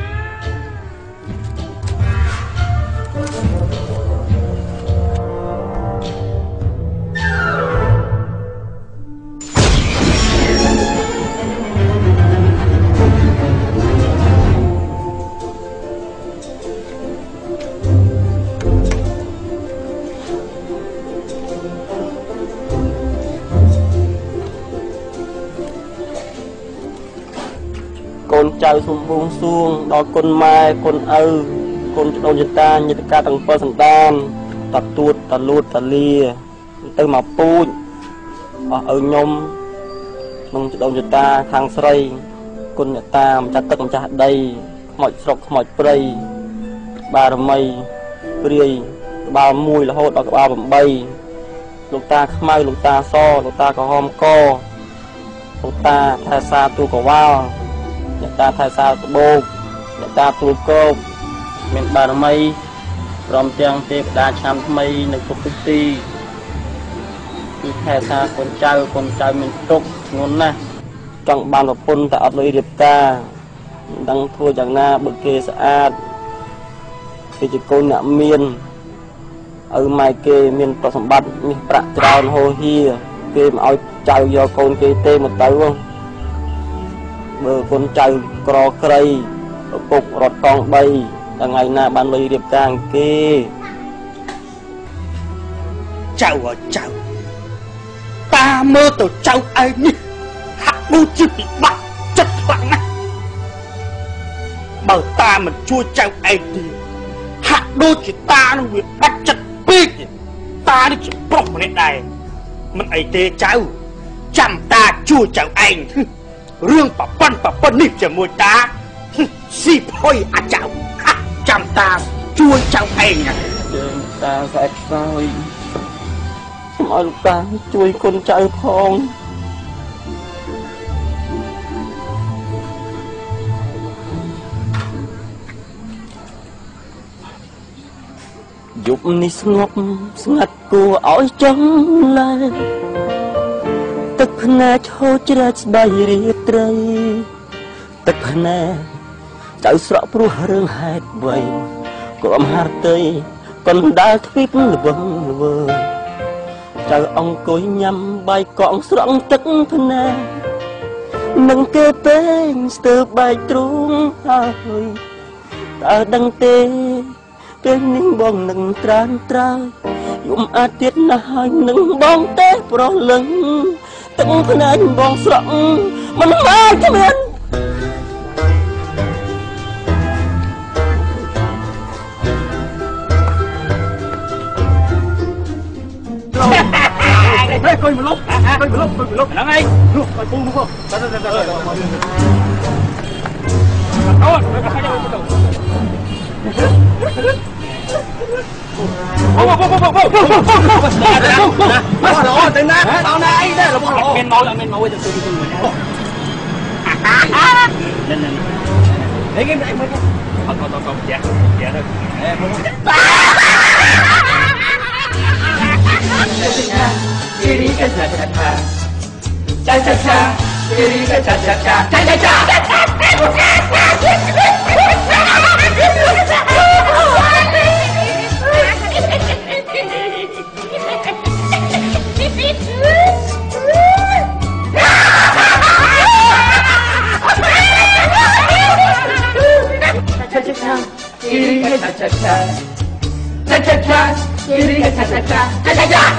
កូនចៅសូមបួងសួងដល់គុណម៉ែគុណឪគុណដូនចតាញាតិកាទាំងពីរសន្តានតាទួតតាលួតតាលាទៅមកពូជអស់ឪខ្ញុំក្នុងដូនចតាខាងស្រីគុណអ្នកតាម្ចាស់ទឹកម្ចាស់ដីខ្មោចស្រុកខ្មោចព្រៃបារមីព្រាយក្បាលមួយរហូតដល់ក្បាល八លោកតាខ្មៅលោកតាសលោកតាក្រហមកលោកតាថែសាទូកវ៉ាល់អ្នកតាថែសាត្បូកអ្នកតាទូលគោកមានបារមីព្រមទាំងទេវតាឆ្នាំថ្មីនៅគ្រប់ទិសទីគឺថែសាកូនចៅកូនចៅមានទុកធ្ងន់ណាស់ចង់បានប្រពន្ធតែអត់លុយរៀបការមិនដឹងធ្វើយ៉ាងណាបើគេស្អាតគេជាកូនអ្នកមានឪម៉ែគេមានប្រសម្បត្តិមាសប្រាក់ច្រើនហូរហៀគេមិនឲ្យចៅយកកូនគេទេមកទៅបើកូនចៅក្រក្រៃឪពុករត់កង់បីថ្ងៃណាបានលុយរៀបការគេចៅអើចៅតាមើលទៅចៅឯងនេះហាក់ដូចជាពិបាកចិត្តខ្លាំងណាស់បើតាមិនជួយចៅឯងទេហាក់ដូចជាតានឹងវាបាច់ចិត្តពេកតានេះជាប្រុសម្នាក់ដែរមិនអីទេចៅចាំតាជួយចៅឯងរឿងប៉ប៉ិនប៉ប៉ិននេះជាមួយតាស៊ីផុយអាចៅចាំតាជួយចៅឯងណាតាស្អែកស្អើយសូមឲ្យលោកតាជួយគុណចៅផងយប់នេះស្ងប់ស្ងាត់គួរឲ្យចង់ឡើយទឹកភ្នែកហូរជ្រែកស្ដាយរាត្រីទឹកភ្នែកចៅស្រក់ព្រោះរឿងហេតុអ្វីក៏អំហារតីកណ្ដាលទ្វីបល្វឹងល្វើចៅអង្គុយញ៉ាំបាយកងស្រង់ទឹកភ្នែកនឹងគេពេងស្ទើរបែកទ្រូងហើយតើដឹងទេពេលនេះបងនឹងត្រានត្រើយយំអាចទៀតណាស់ហើយនឹងបងទេប្រលឹងទឹកភ្នែកបងស្រក់មិនមកគ្មានហេកុយមកលុបកុយមកលុបកុយមកលុបហ្នឹងឯងនោះកុយពូនោះទៅទៅទៅទៅអូទៅកាច់ទៅទៅអូអូអូអូអូអូទៅណាដល់ណាអីដែររបស់មានម៉ោអត់មានម៉ោទេទៅទៅមួយណាណែណែហេគេអីមកអត់អត់អត់យ៉ាយ៉ាទៅអេមកKiri ke cha cha cha cha cha cha kiri ke cha cha cha cha cha cha kiri ke cha cha cha cha cha cha kiri ke cha cha cha cha cha cha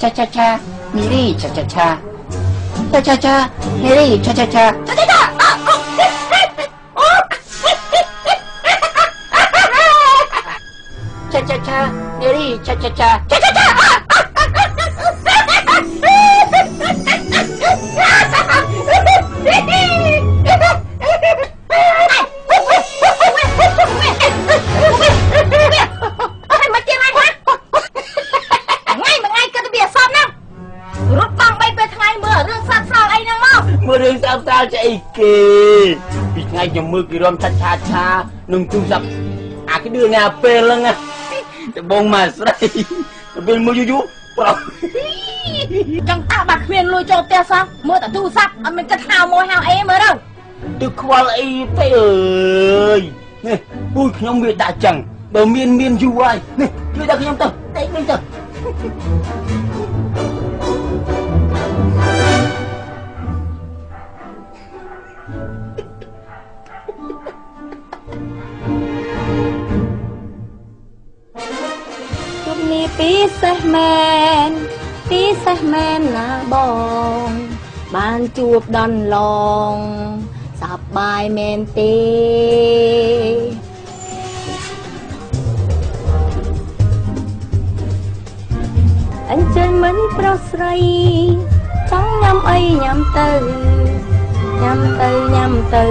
cha cha cha Miri cha cha cha cha cha cha Miri cha cha cha cha cha cha cha cha cha Miri cha cha cha cha cha cha រឿងស្អាតស្អាតស្អីគេពីថ្ងៃខ្ញុំមើលគេរំឆាឆាឆានឹងទូរស័ព្ទអាគេឌឿងាពេលហ្នឹងតែបងមកស្រីទៅពេលមើលយូរយូរប្រុសចង់តាបាក់គ្មានលុយចូលផ្ទះសោះមើលតែទូរស័ព្ទអត់មានគិតហៅមកហៅអីមើលទៅទៅខ្វល់អីពេកអើយនេះពូខ្ញុំវាដាក់ចឹងបើមានមានយូរហើយនេះជួយដល់ខ្ញុំទៅតិចនេះទៅពិសេសមែនពិសេសមែនណាបងបានជួបដនឡងសប្បាយមែនទេអញ្ចឹងមិនប្រុសស្រីចង់ញ៉ាំអីញ៉ាំទៅញ៉ាំទៅញ៉ាំទៅ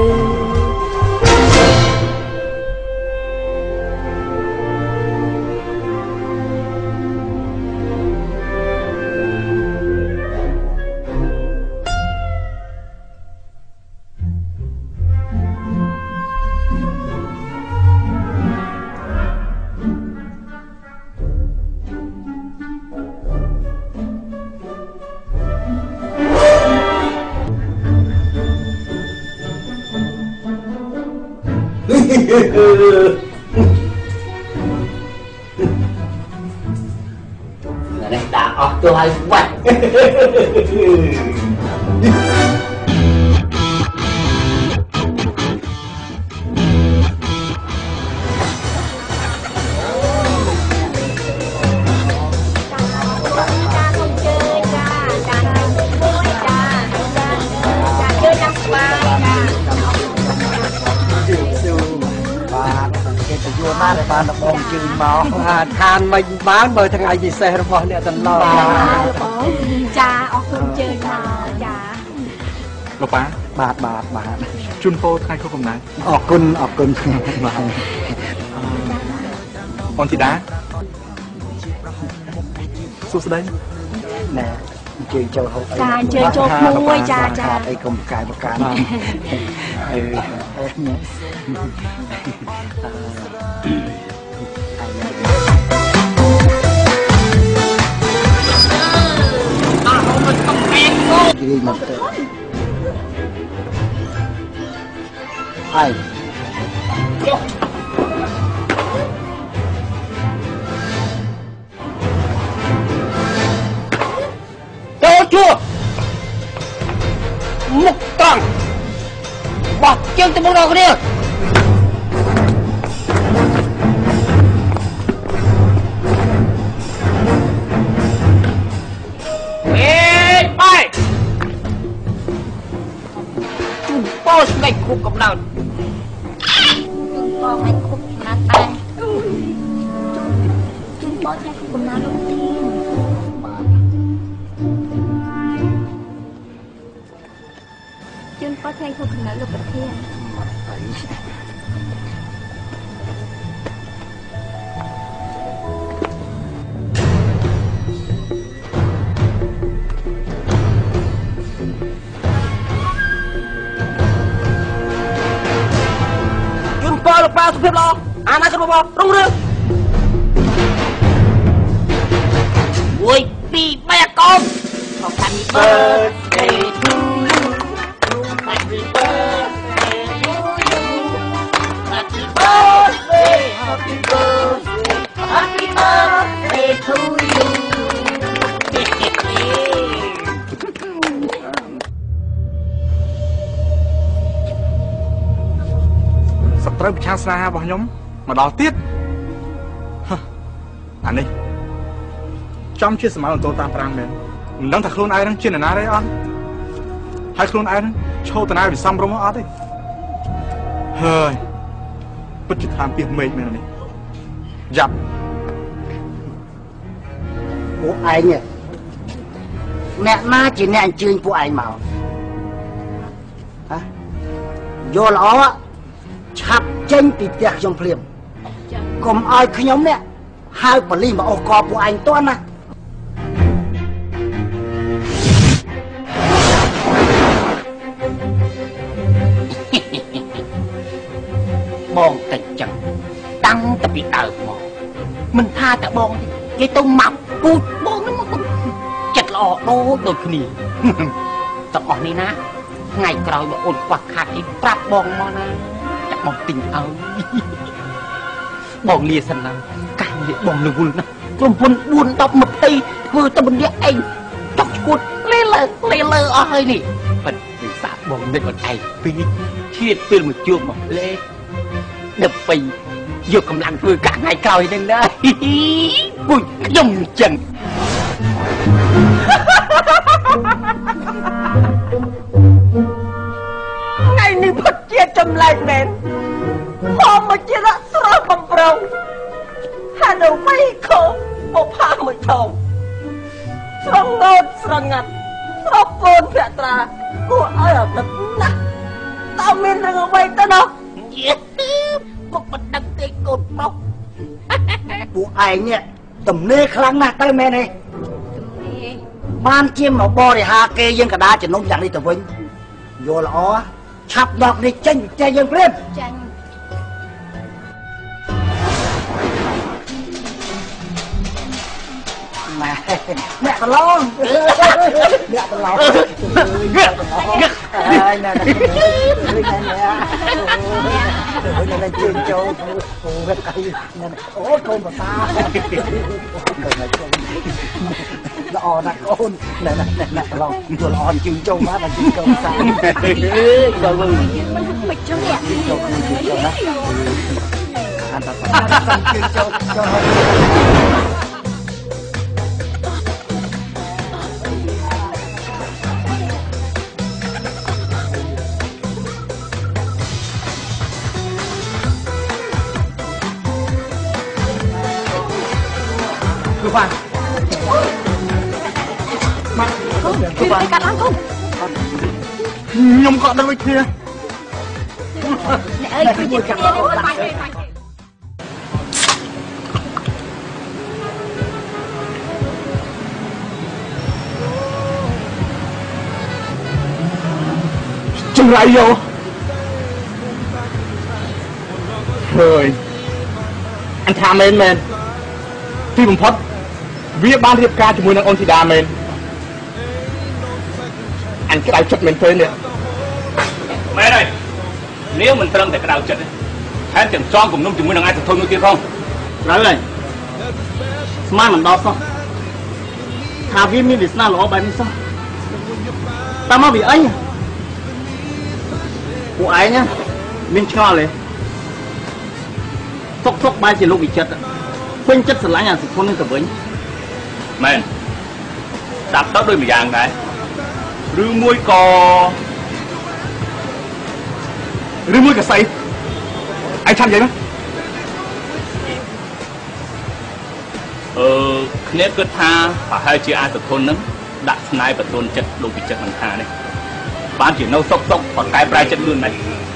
នេះដាក់អស់ទៅហើយបាច់បានតែបានបងជើញមកឋានមិនបានបើថ្ងៃពិសេសរបស់អ្នកតំណងបងចាអរគុណជើញមកចាលោកប៉ាបាទបាទបាទជូនពរថ្ងៃខួបកំណើតអរគុណអរគុណបាទអូនធីតាសួស្ដីណែអញ្ជើញចូលហូបអីចាអញ្ជើញចូលមួយចាចាអីកុំកាយបកានអឺជិះមកទៅហើយចូលជួមុខត្រង់បោះជើងទៅមុខដល់គ្នាពោស្មេកគុកកំណើតជូនបងឲ្យគុកកំណើតដែរជូនបងឲ្យគុកកំណើតលោកទីបាទជូនបងឲ្យគុកកំណើតលោកប្រធានលោកប៉ាសុភាពល្អអាណារបស់បងរុងរឿងមួយពីរបីកូន Happy birthday to you Happy birthday to you Happy birthday Happy birthday Happy birthday to you ត្រូវប្រឆាំងស្នេហារបស់ខ្ញុំមកដល់ទៀតអានេះចំជាសម័យអូតូតាប្រាំងមែនមិនដឹងថាខ្លួនឯងនឹងជានរណាទេអត់ហើយខ្លួនឯងនឹងឈោតណាវិសំរុំអត់ទេហើយពិតជាតាមពីមេឃមែននេះយ៉ាប់ពួកឯងអ្នកណាជាអ្នកអញ្ជើញពួកឯងមកហ៎យល់ល្អឆាប់ចេញពីផ្ទះខ្ញុំភ្លាមកុំឲ្យខ្ញុំនេះហៅប៉ូលីសមកអូសកពួកឯងតន់ណាបងតែចឹងតាំងតែពីដើមមកមិនថាតែបងទេគេទៅមកពូជបងនឹងចិត្តល្អដូចដូចគ្នាទាំងអស់នេះណាថ្ងៃក្រោយមកអូនខ្វះខាតគេប្រាប់បងមកណាចាក់បងទិញឲ្យបងលាសិនណាកាយនេះបងរវល់ណាក្រុមហ៊ុនបួន ដប់ ម្ភៃធ្វើតែម្នាក់ឯងចុកឈួតលេលើលេលើអស់ហើយនេះប៉ិនវិសាបងនឹកអត់ឯងពីឈៀតពេលមកជួបមកលេដើម្បីយកកម្លាំងធ្វើការថ្ងៃក្រោយហ្នឹងណាពុយខ្ញុំចឹងថ្ងៃនេះពិតជាចម្លែកមែនហមមកជារកស្រស់បំប្រងហានៅវៃខោមកផាមួយថងស្រងងោតស្រងាត់ស្រកកូនភក្ត្រាគួរឲ្យអត់ណាស់តើមានរឿងអ្វីទៅនោះយេមកមិនដឹងទេកូនប្រុសពួកឯងនេះទំនេរខ្លាំងណាស់ទៅមែនទេបានជាមកបរិហាគេយើងកដាជំនុំយ៉ាងនេះទៅវិញយល់ល្អឆាប់ដកនេះចេញចេញយើងព្រាមចាញ់ម៉ែអ្នកប្រឡងអ្នកប្រឡងហើយណែនេះណែនេះណែជើងចូលអូវេកៃណែអូកូនប្រសាល្អណាស់កូនណែណែណែប្រឡងយល់ល្អជើងចូលមកដល់ជើងកូនសាអើយបើមិនមិនចង់ជើងចូលជើងចូលណាអានតើជើងចូលចូលគឺបានមកគឺបានកាត់ឡើងខ្ញុំខ្ញុំក៏ដឹងដូចគ្នាអ្នកអើយគឺជាគ្នានេះបាច់ទេបាច់ទេចម្រៃយោហើយអញថាមែនមែនទីបំផុតវាបានរៀបការជាមួយនឹងអូនធីតាមែនអញក្តៅចិត្តមែនទេនេះមែនហើយនាងមិនត្រឹមតែក្តៅចិត្តទេថែមទាំងចងគំនុំជាមួយនឹងឯកសធននោះទៀតផងត្រូវហើយស្មានមិនដល់សោះថាវាមានវាសនាល្អបែបនេះសោះតាមមកវាអញពួកឯងមានឆ្ងល់ទេទុកទុកបែរជាលោកវិចិត្រពេញចិត្តស្រឡាញ់អាសធននេះទៅវិញមែនស្ដាប់ទៅដូចម្យ៉ាងដែរឬមួយក៏ឬមួយក៏ស្អីឯងឆាប់និយាយមកអឺគ្នាគិតថាប្រហែលជាអាសធននឹងដាក់ស្នាយបទនចិត្តលោកវិចិត្រនឹងថានេះបានជានៅសុកសុកប្រកែប្រែចិត្តលឿនណាស់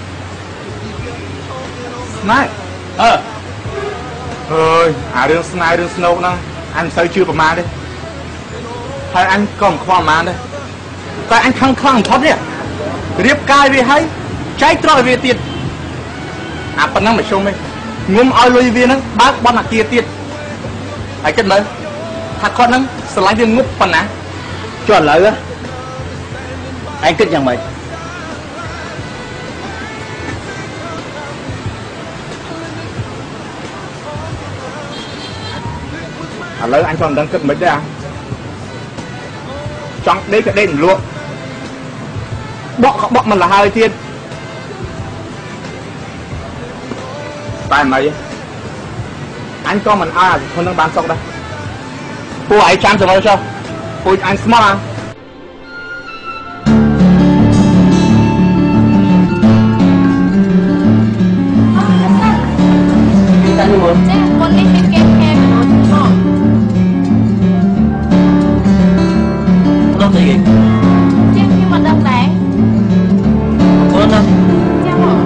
ស្នាយអឺអើយអារឿងស្នាយរឿងស្នោកហ្នឹងអញមិនសូវជឿប្រមាណទេហើយអញក៏មិនខ្វល់ប្រមាណដែរតែអញខឹងខ្លាំងបំផុតនេះរៀបកាយវាហើយចែកទ្រព្យវាទៀតអាប៉ុណ្ណឹងមិនជុំទេងុំឲ្យលុយវាហ្នឹងបើកបនអាគារទៀតហើយគិតមើលថាគាត់ហ្នឹងស្រឡាញ់វាងប់ប៉ុណ្ណាចុះឥឡូវឯងគិតយ៉ាងម៉េចឥឡូវអញក៏មិនដឹងគិតមិនដែរចង់ដេកក៏ដេកមិនលក់បក់ក៏បក់មិនលះហើយទៀតតែមិនអីអញក៏មិនអើខ្លួននឹងបានសុកដែរពួកឯងចាំទៅមើលចុះពួកអញស្មោះអាតែនេះមកចាមុននេះមានគេខែមនុស្សមកដល់ទៅគេជាខ្ញុំមិនដឹងដែរអូនណាចាំមក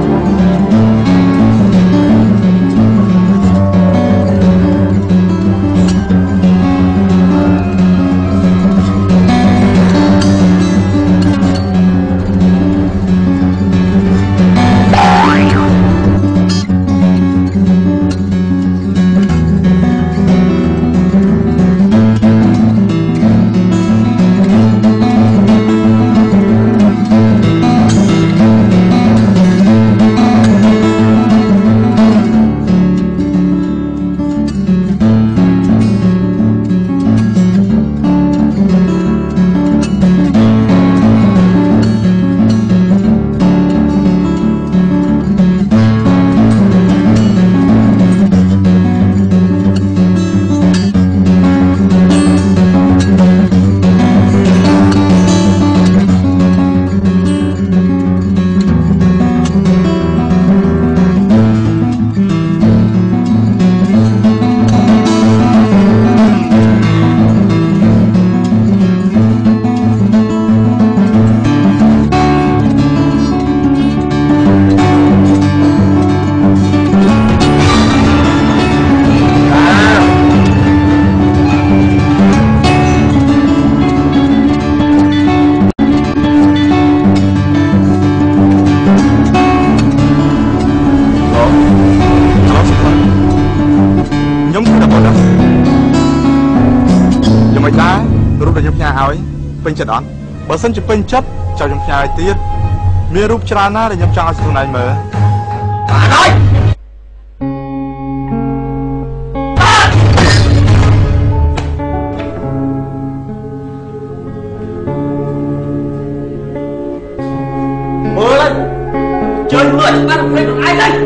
ពេញចិត្តអត់បើសិនជាពេញចិត្តចៅខ្ញុំផ្ញើឲ្យទៀតមានរូបច្រើនណាស់ដែលខ្ញុំចង់ឲ្យខ្លួនឯងមើលបានហើយមើលជួយមើលបានព្រៃខ្លួនឯងទៅ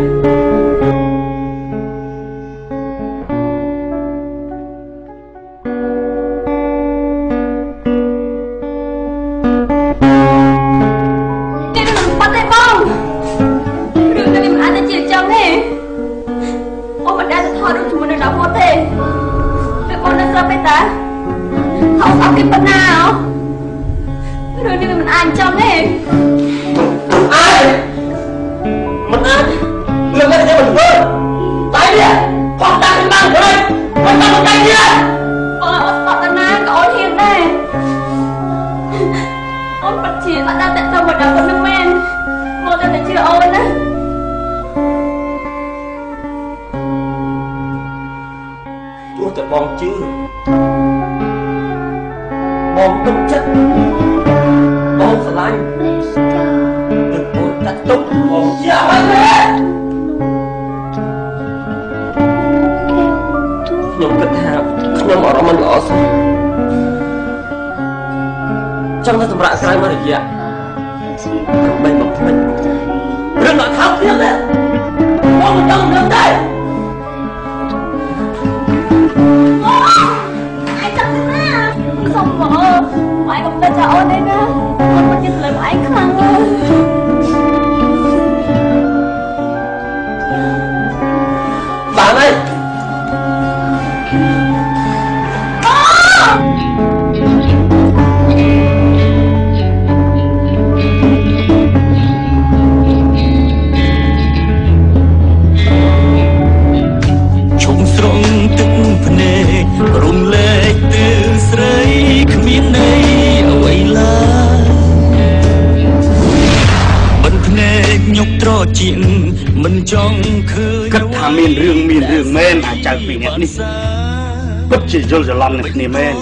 ជាយល់ច្រឡំនឹងគ្នាមែន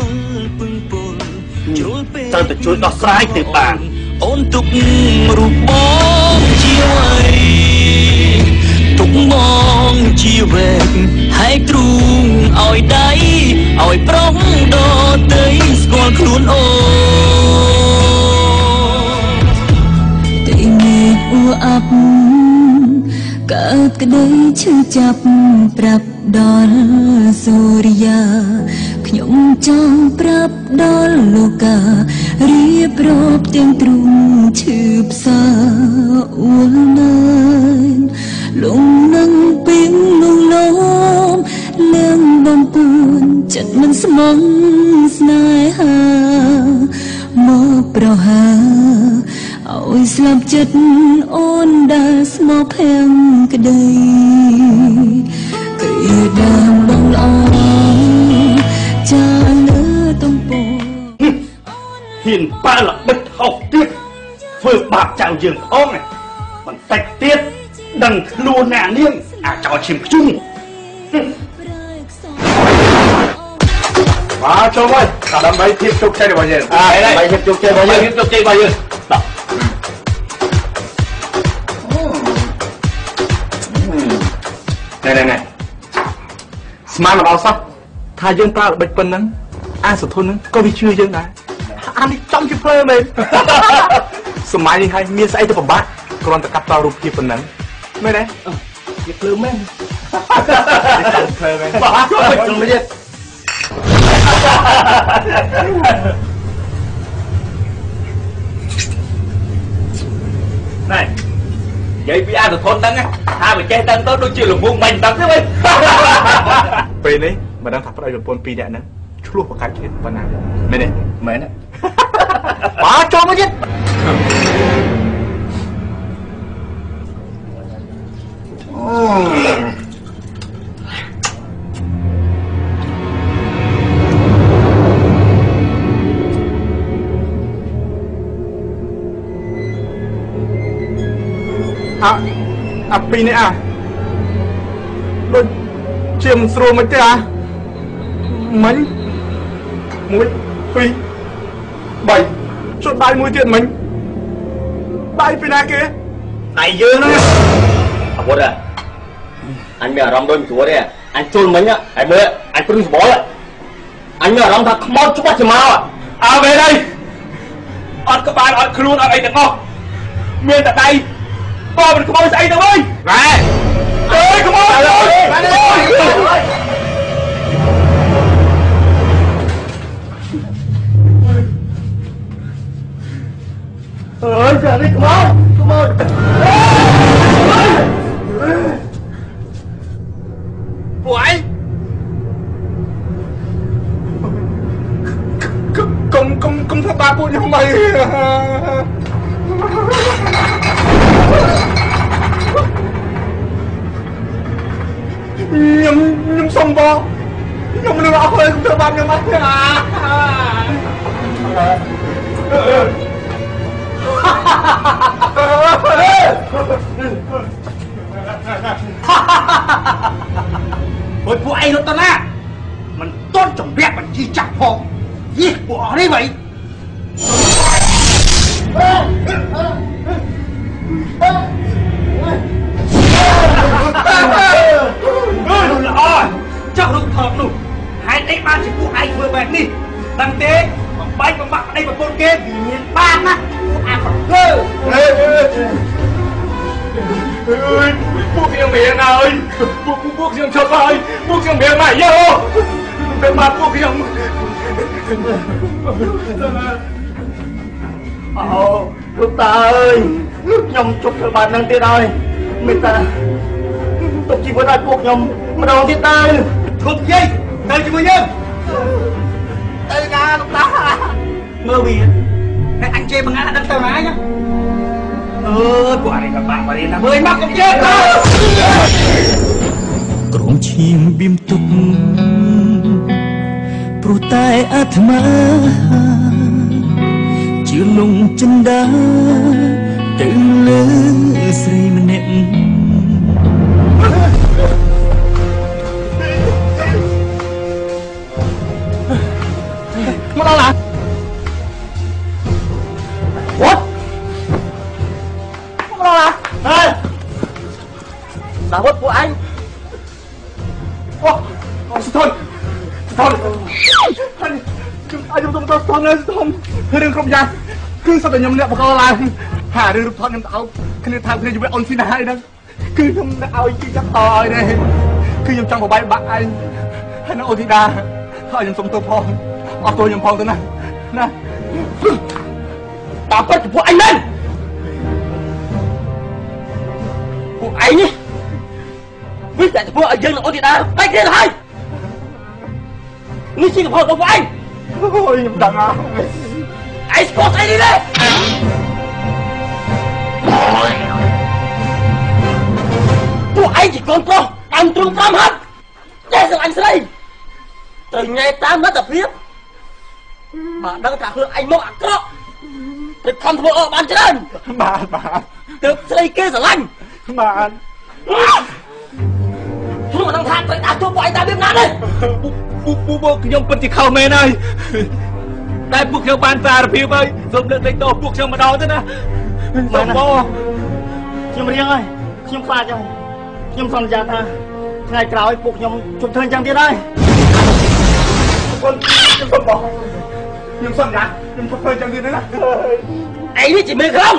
ត្រូវតែជួយដោះស្រាយទៅបានអូនទុករូបបងជាអ្វីទុកមកជាវែកហើយទ្រូងឲ្យដៃឲ្យប្រុងដទៃស្គាល់ខ្លួនអូទីនេះអួអាប់កើតក្តីឈឺចាប់ប្រាប់ដល់សូរិយាខ្ញុំចង់ប្រាប់ដល់លោកការៀបរាប់ទាំងទ្រូងឈឺផ្សាអួលណានលងនឹងពីងលងលមលៀងបំពួនចិត្តមិនស្មងស្នេហាមកប្រហាឲ្យស្លាប់ចិត្តអូនដែលស្មោកភាំងក្តីគ្រាដើមបងល្អចាលើតំពងហ៊ានប៉ាល្បិចហោកទៀតធ្វើបាបចៅយើងផងបន្តិចទៀតដឹងខ្លួនអ្នកនាងអាចោលឈាមខ្ជុំបាទចូលមកដើម្បីភាពជោគជ័យរបស់យើងអើដើម្បីភាពជោគជ័យរបស់យើងភាពជោគជ័យរបស់យើងបាទណែណែណែស្មានមកដល់សោះថាយើងប្រើល្បិចប៉ុណ្ណឹងអាសុធនហ្នឹងក៏វាជឿយើងដែរអានេះចំជាភ្លើមែនសម័យនេះហើយមានស្អីទៅពិបាកគ្រាន់តែកាត់តរូបភាពប៉ុណ្ណឹងមែនទេជាភ្លើមែនចំភ្លើមែនបាទចូលមកទៀតណែនិយាយពីអាសុធនហ្នឹងថាបើចេះដឹងទៅដូចជាលំងមិនដឹងទេវិញពេលនេះមិនដឹងថាប្តីប្រពន្ធពីរនាក់ហ្នឹងឆ្លោះប្រកាច់គ្នាប៉ុណ្ណាមែនទេមែនទេបាទចូលមកទៀតអ่ะអាពីរនេះអាដូចជាមិនស្រួលមិនទេអាមិញមួយពីរបីចុះដៃមួយទៀតមិញដៃពីណាគេដៃយើងហ្នឹងអពុតអញមានអារម្មណ៍ដូចមិនស្រួលទេអញជុលមិញហើយមើលអញព្រឹងស្បល់អញមានអារម្មណ៍ថាខ្មោចច្បាស់ជាមកអើមែនហើយអត់ក្បាលអត់ខ្លួនអត់អីទាំងអស់មានតែដៃក៏មិនខ្មោចស្អីទៅវិញណែអើយខ្មោចអើយអើយចានេះខ្មោចខ្មោចពួកឯងកុំកុំកុំធ្វើបាបពួកខ្ញុំអីខ្ញុំខ្ញុំសុំបងខ្ញុំនឹងអស់ហើយកុំធ្វើបាបខ្ញុំអត់ទេអាពួកពួកឯងរត់ទៅណាមិនទាន់ជំរាបបញ្ជីចាក់ផងយីពួកអស់នេះវិញល្អចុះរូបថតនោះហេតុអីបានជាពួកឯងធ្វើបែបនេះដឹងទេបំបែកបំបាក់ប្តីប្រពន្ធគេមានបានណាពួកអាប្រកើអើយពួកខ្ញុំមានហើយពួកពួកខ្ញុំឈប់ហើយពួកខ្ញុំមានមកយោទៅមកពួកខ្ញុំអូលោកតាអើយខ្ញុំជប់ធ្វើបាបនឹងទៀតហើយមេត្តាទុកជីវិតឲ្យពួកខ្ញុំម្ដងទៀតទៅឈប់និយាយទៅជាមួយយើងទៅណាលោកតាមើលវាតែអញជេរបង្អាដឹងទៅណាញ៉ាអើយពួកអរិយបាក់បរិណាមើលមកកុំជេរក្រុងឈាមបៀមទុកព្រោះតែអាត្មាជាលងចិនដាទៅលើស្រីម្នាក់មកដល់ណា What មកដល់ណាហេដាវុតពួកអញអូអូស្ទន់ស្ទន់អញខ្ញុំទៅទៅស្ទន់ស្ទន់រឿងគ្រប់យ៉ាងគឺសិតតែខ្ញុំអ្នកបកឡើងហារឿងរូបថតខ្ញុំទៅគ្នាថាគ្នាជាមួយអ៊ុនស៊ីណាហើយហ្នឹងគឺខ្ញុំឲ្យជីចាប់តឲ្យទេគឺខ្ញុំចង់បបាយបាក់ឯងហើយនៅអូធីដាហើយខ្ញុំសុំទោសផងអត់ទោសខ្ញុំផងទៅណាណាតាមពិតពួកអញមែនពួកឯងនេះវាតែធ្វើឲ្យយើងនឹងអូនទីដាបែកគ្នាទៅហើយនេះជាកំហុសរបស់ពួកឯងអូយខ្ញុំដឹងអើឯងស្គាល់ស្អីនេះទេពួកឯងជាកូនប្រុសដើមទ្រូងតាមហាត់ចេះស្រឡាញ់ស្រីត្រូវញ៉ែតាមលទ្ធភាពបើដឹងថាខ្លួនឯងមកអាក្រក់ទៅខំធ្វើអកបានច្រើនបាទបាទទើបស្រីគេស្រឡាញ់បាទខ្ញុំមិនដឹងថាត្រូវដាក់ជួបពួកឯងតាមវាណាទេពូពូពួកខ្ញុំពិតជាខុសមែនហើយតែពួកខ្ញុំបានសារភាពហើយសូមលើកលែងទោសពួកខ្ញុំម្ដងទៅណាសូមបងខ្ញុំរៀងហើយខ្ញុំខ្លាចហើយខ្ញុំសន្យាថាថ្ងៃក្រោយពួកខ្ញុំជប់ធ្វើយ៉ាងទៀតហើយខ្ញុំសូមបងខ្ញុំសន្យាខ្ញុំជប់ធ្វើយ៉ាងទៀតណាឯងនេះជាមេក្រុម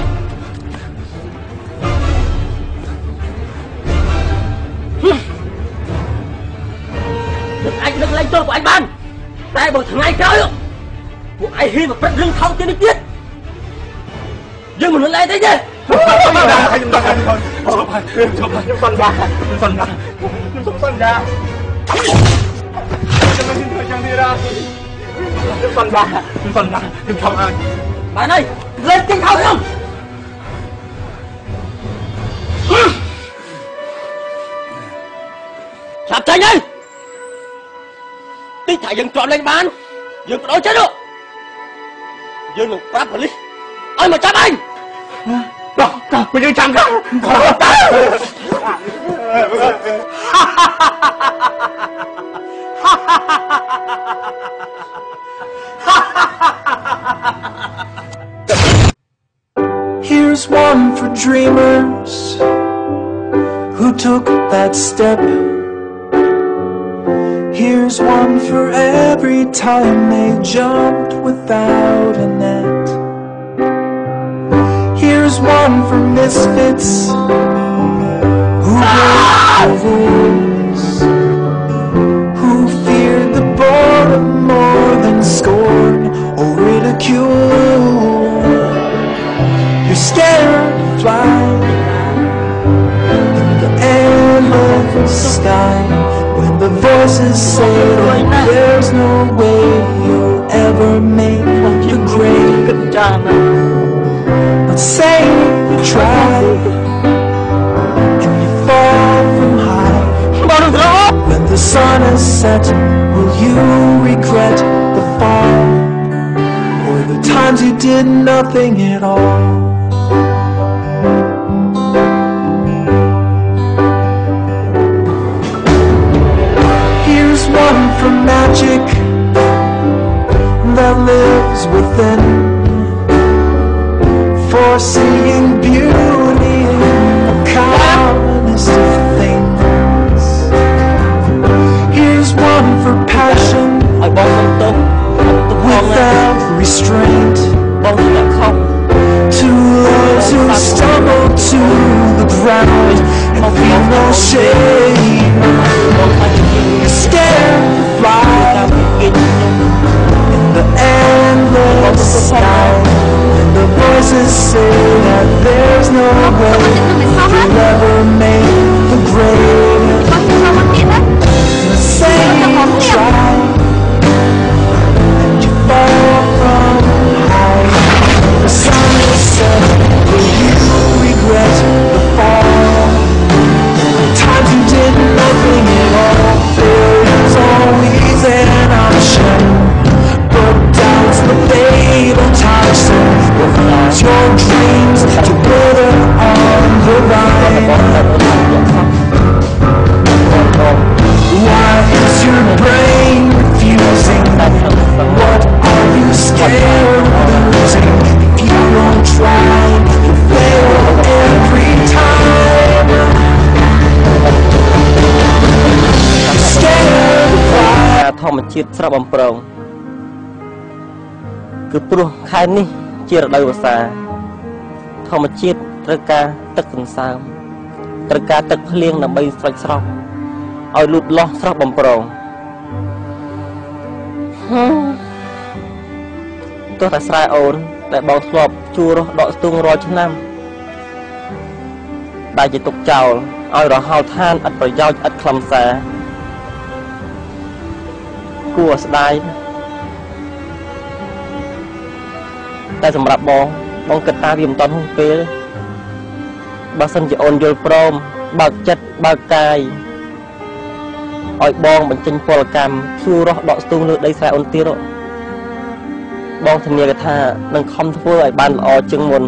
ខ្ញុំអាចនឹកលែងទោសពួកឯងបានតែបើថ្ងៃក្រោយពួកឯងហ៊ានមកព្រឹករឿងថោកទៀតនេះទៀតយើងមិនលែងទេទេខ្ញុំដឹងខ្ញុំដឹងខ្ញុំខ្ញុំសន្យាខ្ញុំសន្យាខ្ញុំសុំសន្យាខ្ញុំមិនធ្វើយ៉ាងនេះទេខ្ញុំសន្យាខ្ញុំសន្យាខ្ញុំខំអើយបានហើយលេងទាំងខោខ្ញុំចាប់ចាញ់ហើយទីថាយើងទ្រាំលេងបានយើងបដូរចិត្តនោះយើងនឹងប្រាប់ប៉ូលីសឲ្យមកចាប់ឯងដល់ដល់ពួកយើងចាំกัน Here's one for dreamers who took that step. Here's one for every time they jumped without a net. Here's one for misfits who broke the rules, who feared the boredom more than scorn or ridicule. You're scared to fly in the endless sky when the voices say that there's no way you'll ever make the grade. But say you try and you fall from high. When the sun is set, will you regret the fall or the times you did nothing at all? Here's one for magic that lives within, for seeing beauty in the commonest of things. Here's one for passion without restraint, to those who stumble to the ground and feel no shame. You're scared to fly in the endless sky, and the voices say that there's no way you'll ever make the grade. But say you try and you fall from high. The sun is set, will you regret the fall? The times you did nothing at all. Failure's always an option, but doubt's the fatal toxin that leaves your dreams to wither on the vine. Why is your brain refusing? What are you scared of losing? If you don't try, you'll fail every time. You're scared to fly. ធម្មជាតិស្រស់បំព្រងគឺព្រោះខែនេះជារដូវវស្សាធម្មជាតិត្រូវការទឹកសន្សើមត្រូវការទឹកភ្លៀងដើម្បីស្រោចស្រពឲ្យលូតលាស់ស្រស់បំព្រងទោះតែស្រែអូនតែបងធ្លាប់ជួររស់ដកស្ទូងរាល់ឆ្នាំដែលជាទុកចោលឲ្យរហោឋានឥតប្រយោជន៍ឥតខ្លឹមសារគួរស្ដាយតែសម្រាប់បងបងគិតថាវាមិនតាន់ហួសពេលបើសិនជាអូនយល់ព្រមបើកចិត្តបើកកាយឲ្យបងបញ្ចេញពលកម្មជួររស់ដកស្ទូងលើដីស្រែអូនទៀតបងធានាថានឹងខំធ្វើឲ្យបានល្អជាងមុន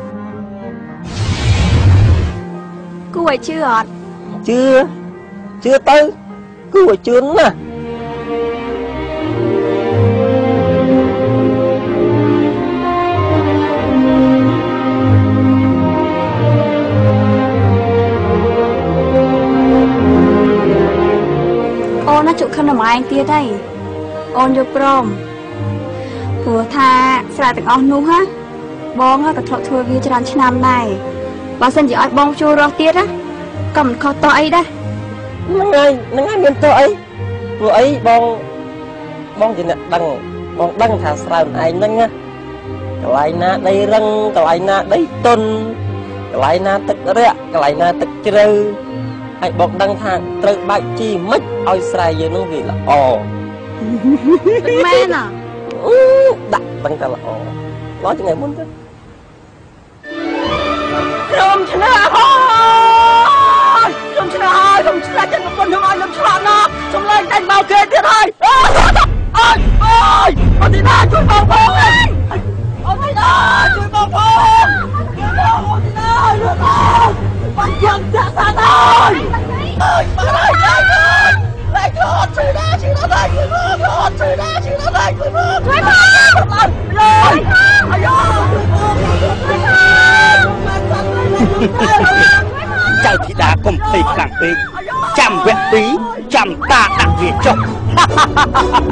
គួរឲ្យជឿអត់ជឿជឿទៅគួរឲ្យជឿណាស់អូនណាជក់ខិនតែម៉ែឯងទៀតហើយអូនយកព្រមព្រោះថាស្រែទាំងអស់នោះហ៎បងក៏ធ្លាប់ធ្វើវាច្រើនឆ្នាំដែរបើសិនជាឲ្យបងជួលរស់ទៀតណាក៏មិនខុសតោះអីដែរហ្នឹងហើយហ្នឹងហើយមានតោះអីព្រោះអីបងបងជាអ្នកដឹងបងដឹងថាស្រែឯងហ្នឹងណាកន្លែងណាដីរឹងកន្លែងណាដីទន់កន្លែងណាទឹករាក់កន្លែងណាទឹកជ្រៅហើយបងដឹងថាត្រូវបាច់ជីមិនឲ្យស្រែយើងនឹងវាល្អមែនណាអូដាក់ដឹងតែល្អល្អជាងថ្ងៃមុនទៅក្រុមឆ្នើហើយក្រុមឆ្នើហើយក្រុមឆ្លាច់ចិត្តប្រពន្ធខ្ញុំឲ្យខ្ញុំឆ្លាក់ណាសម្លេងតែមកគេទៀតហើយអើយអើយអត់ទីណាជួយបងផងអត់ទីណាជួយបងផងជួយបងអត់ទីណាជួយបងបាច់យ៉ាងចាក់សាហើយអើយមកហើយ来哥，去哪去哪来去哪哥，去哪去哪来去哪？追他！来！哎呀！ ចៅធីតាកុំភ័យខ្លាំងពេកចាំវគ្គពីរចាំតាដាក់វាចុះ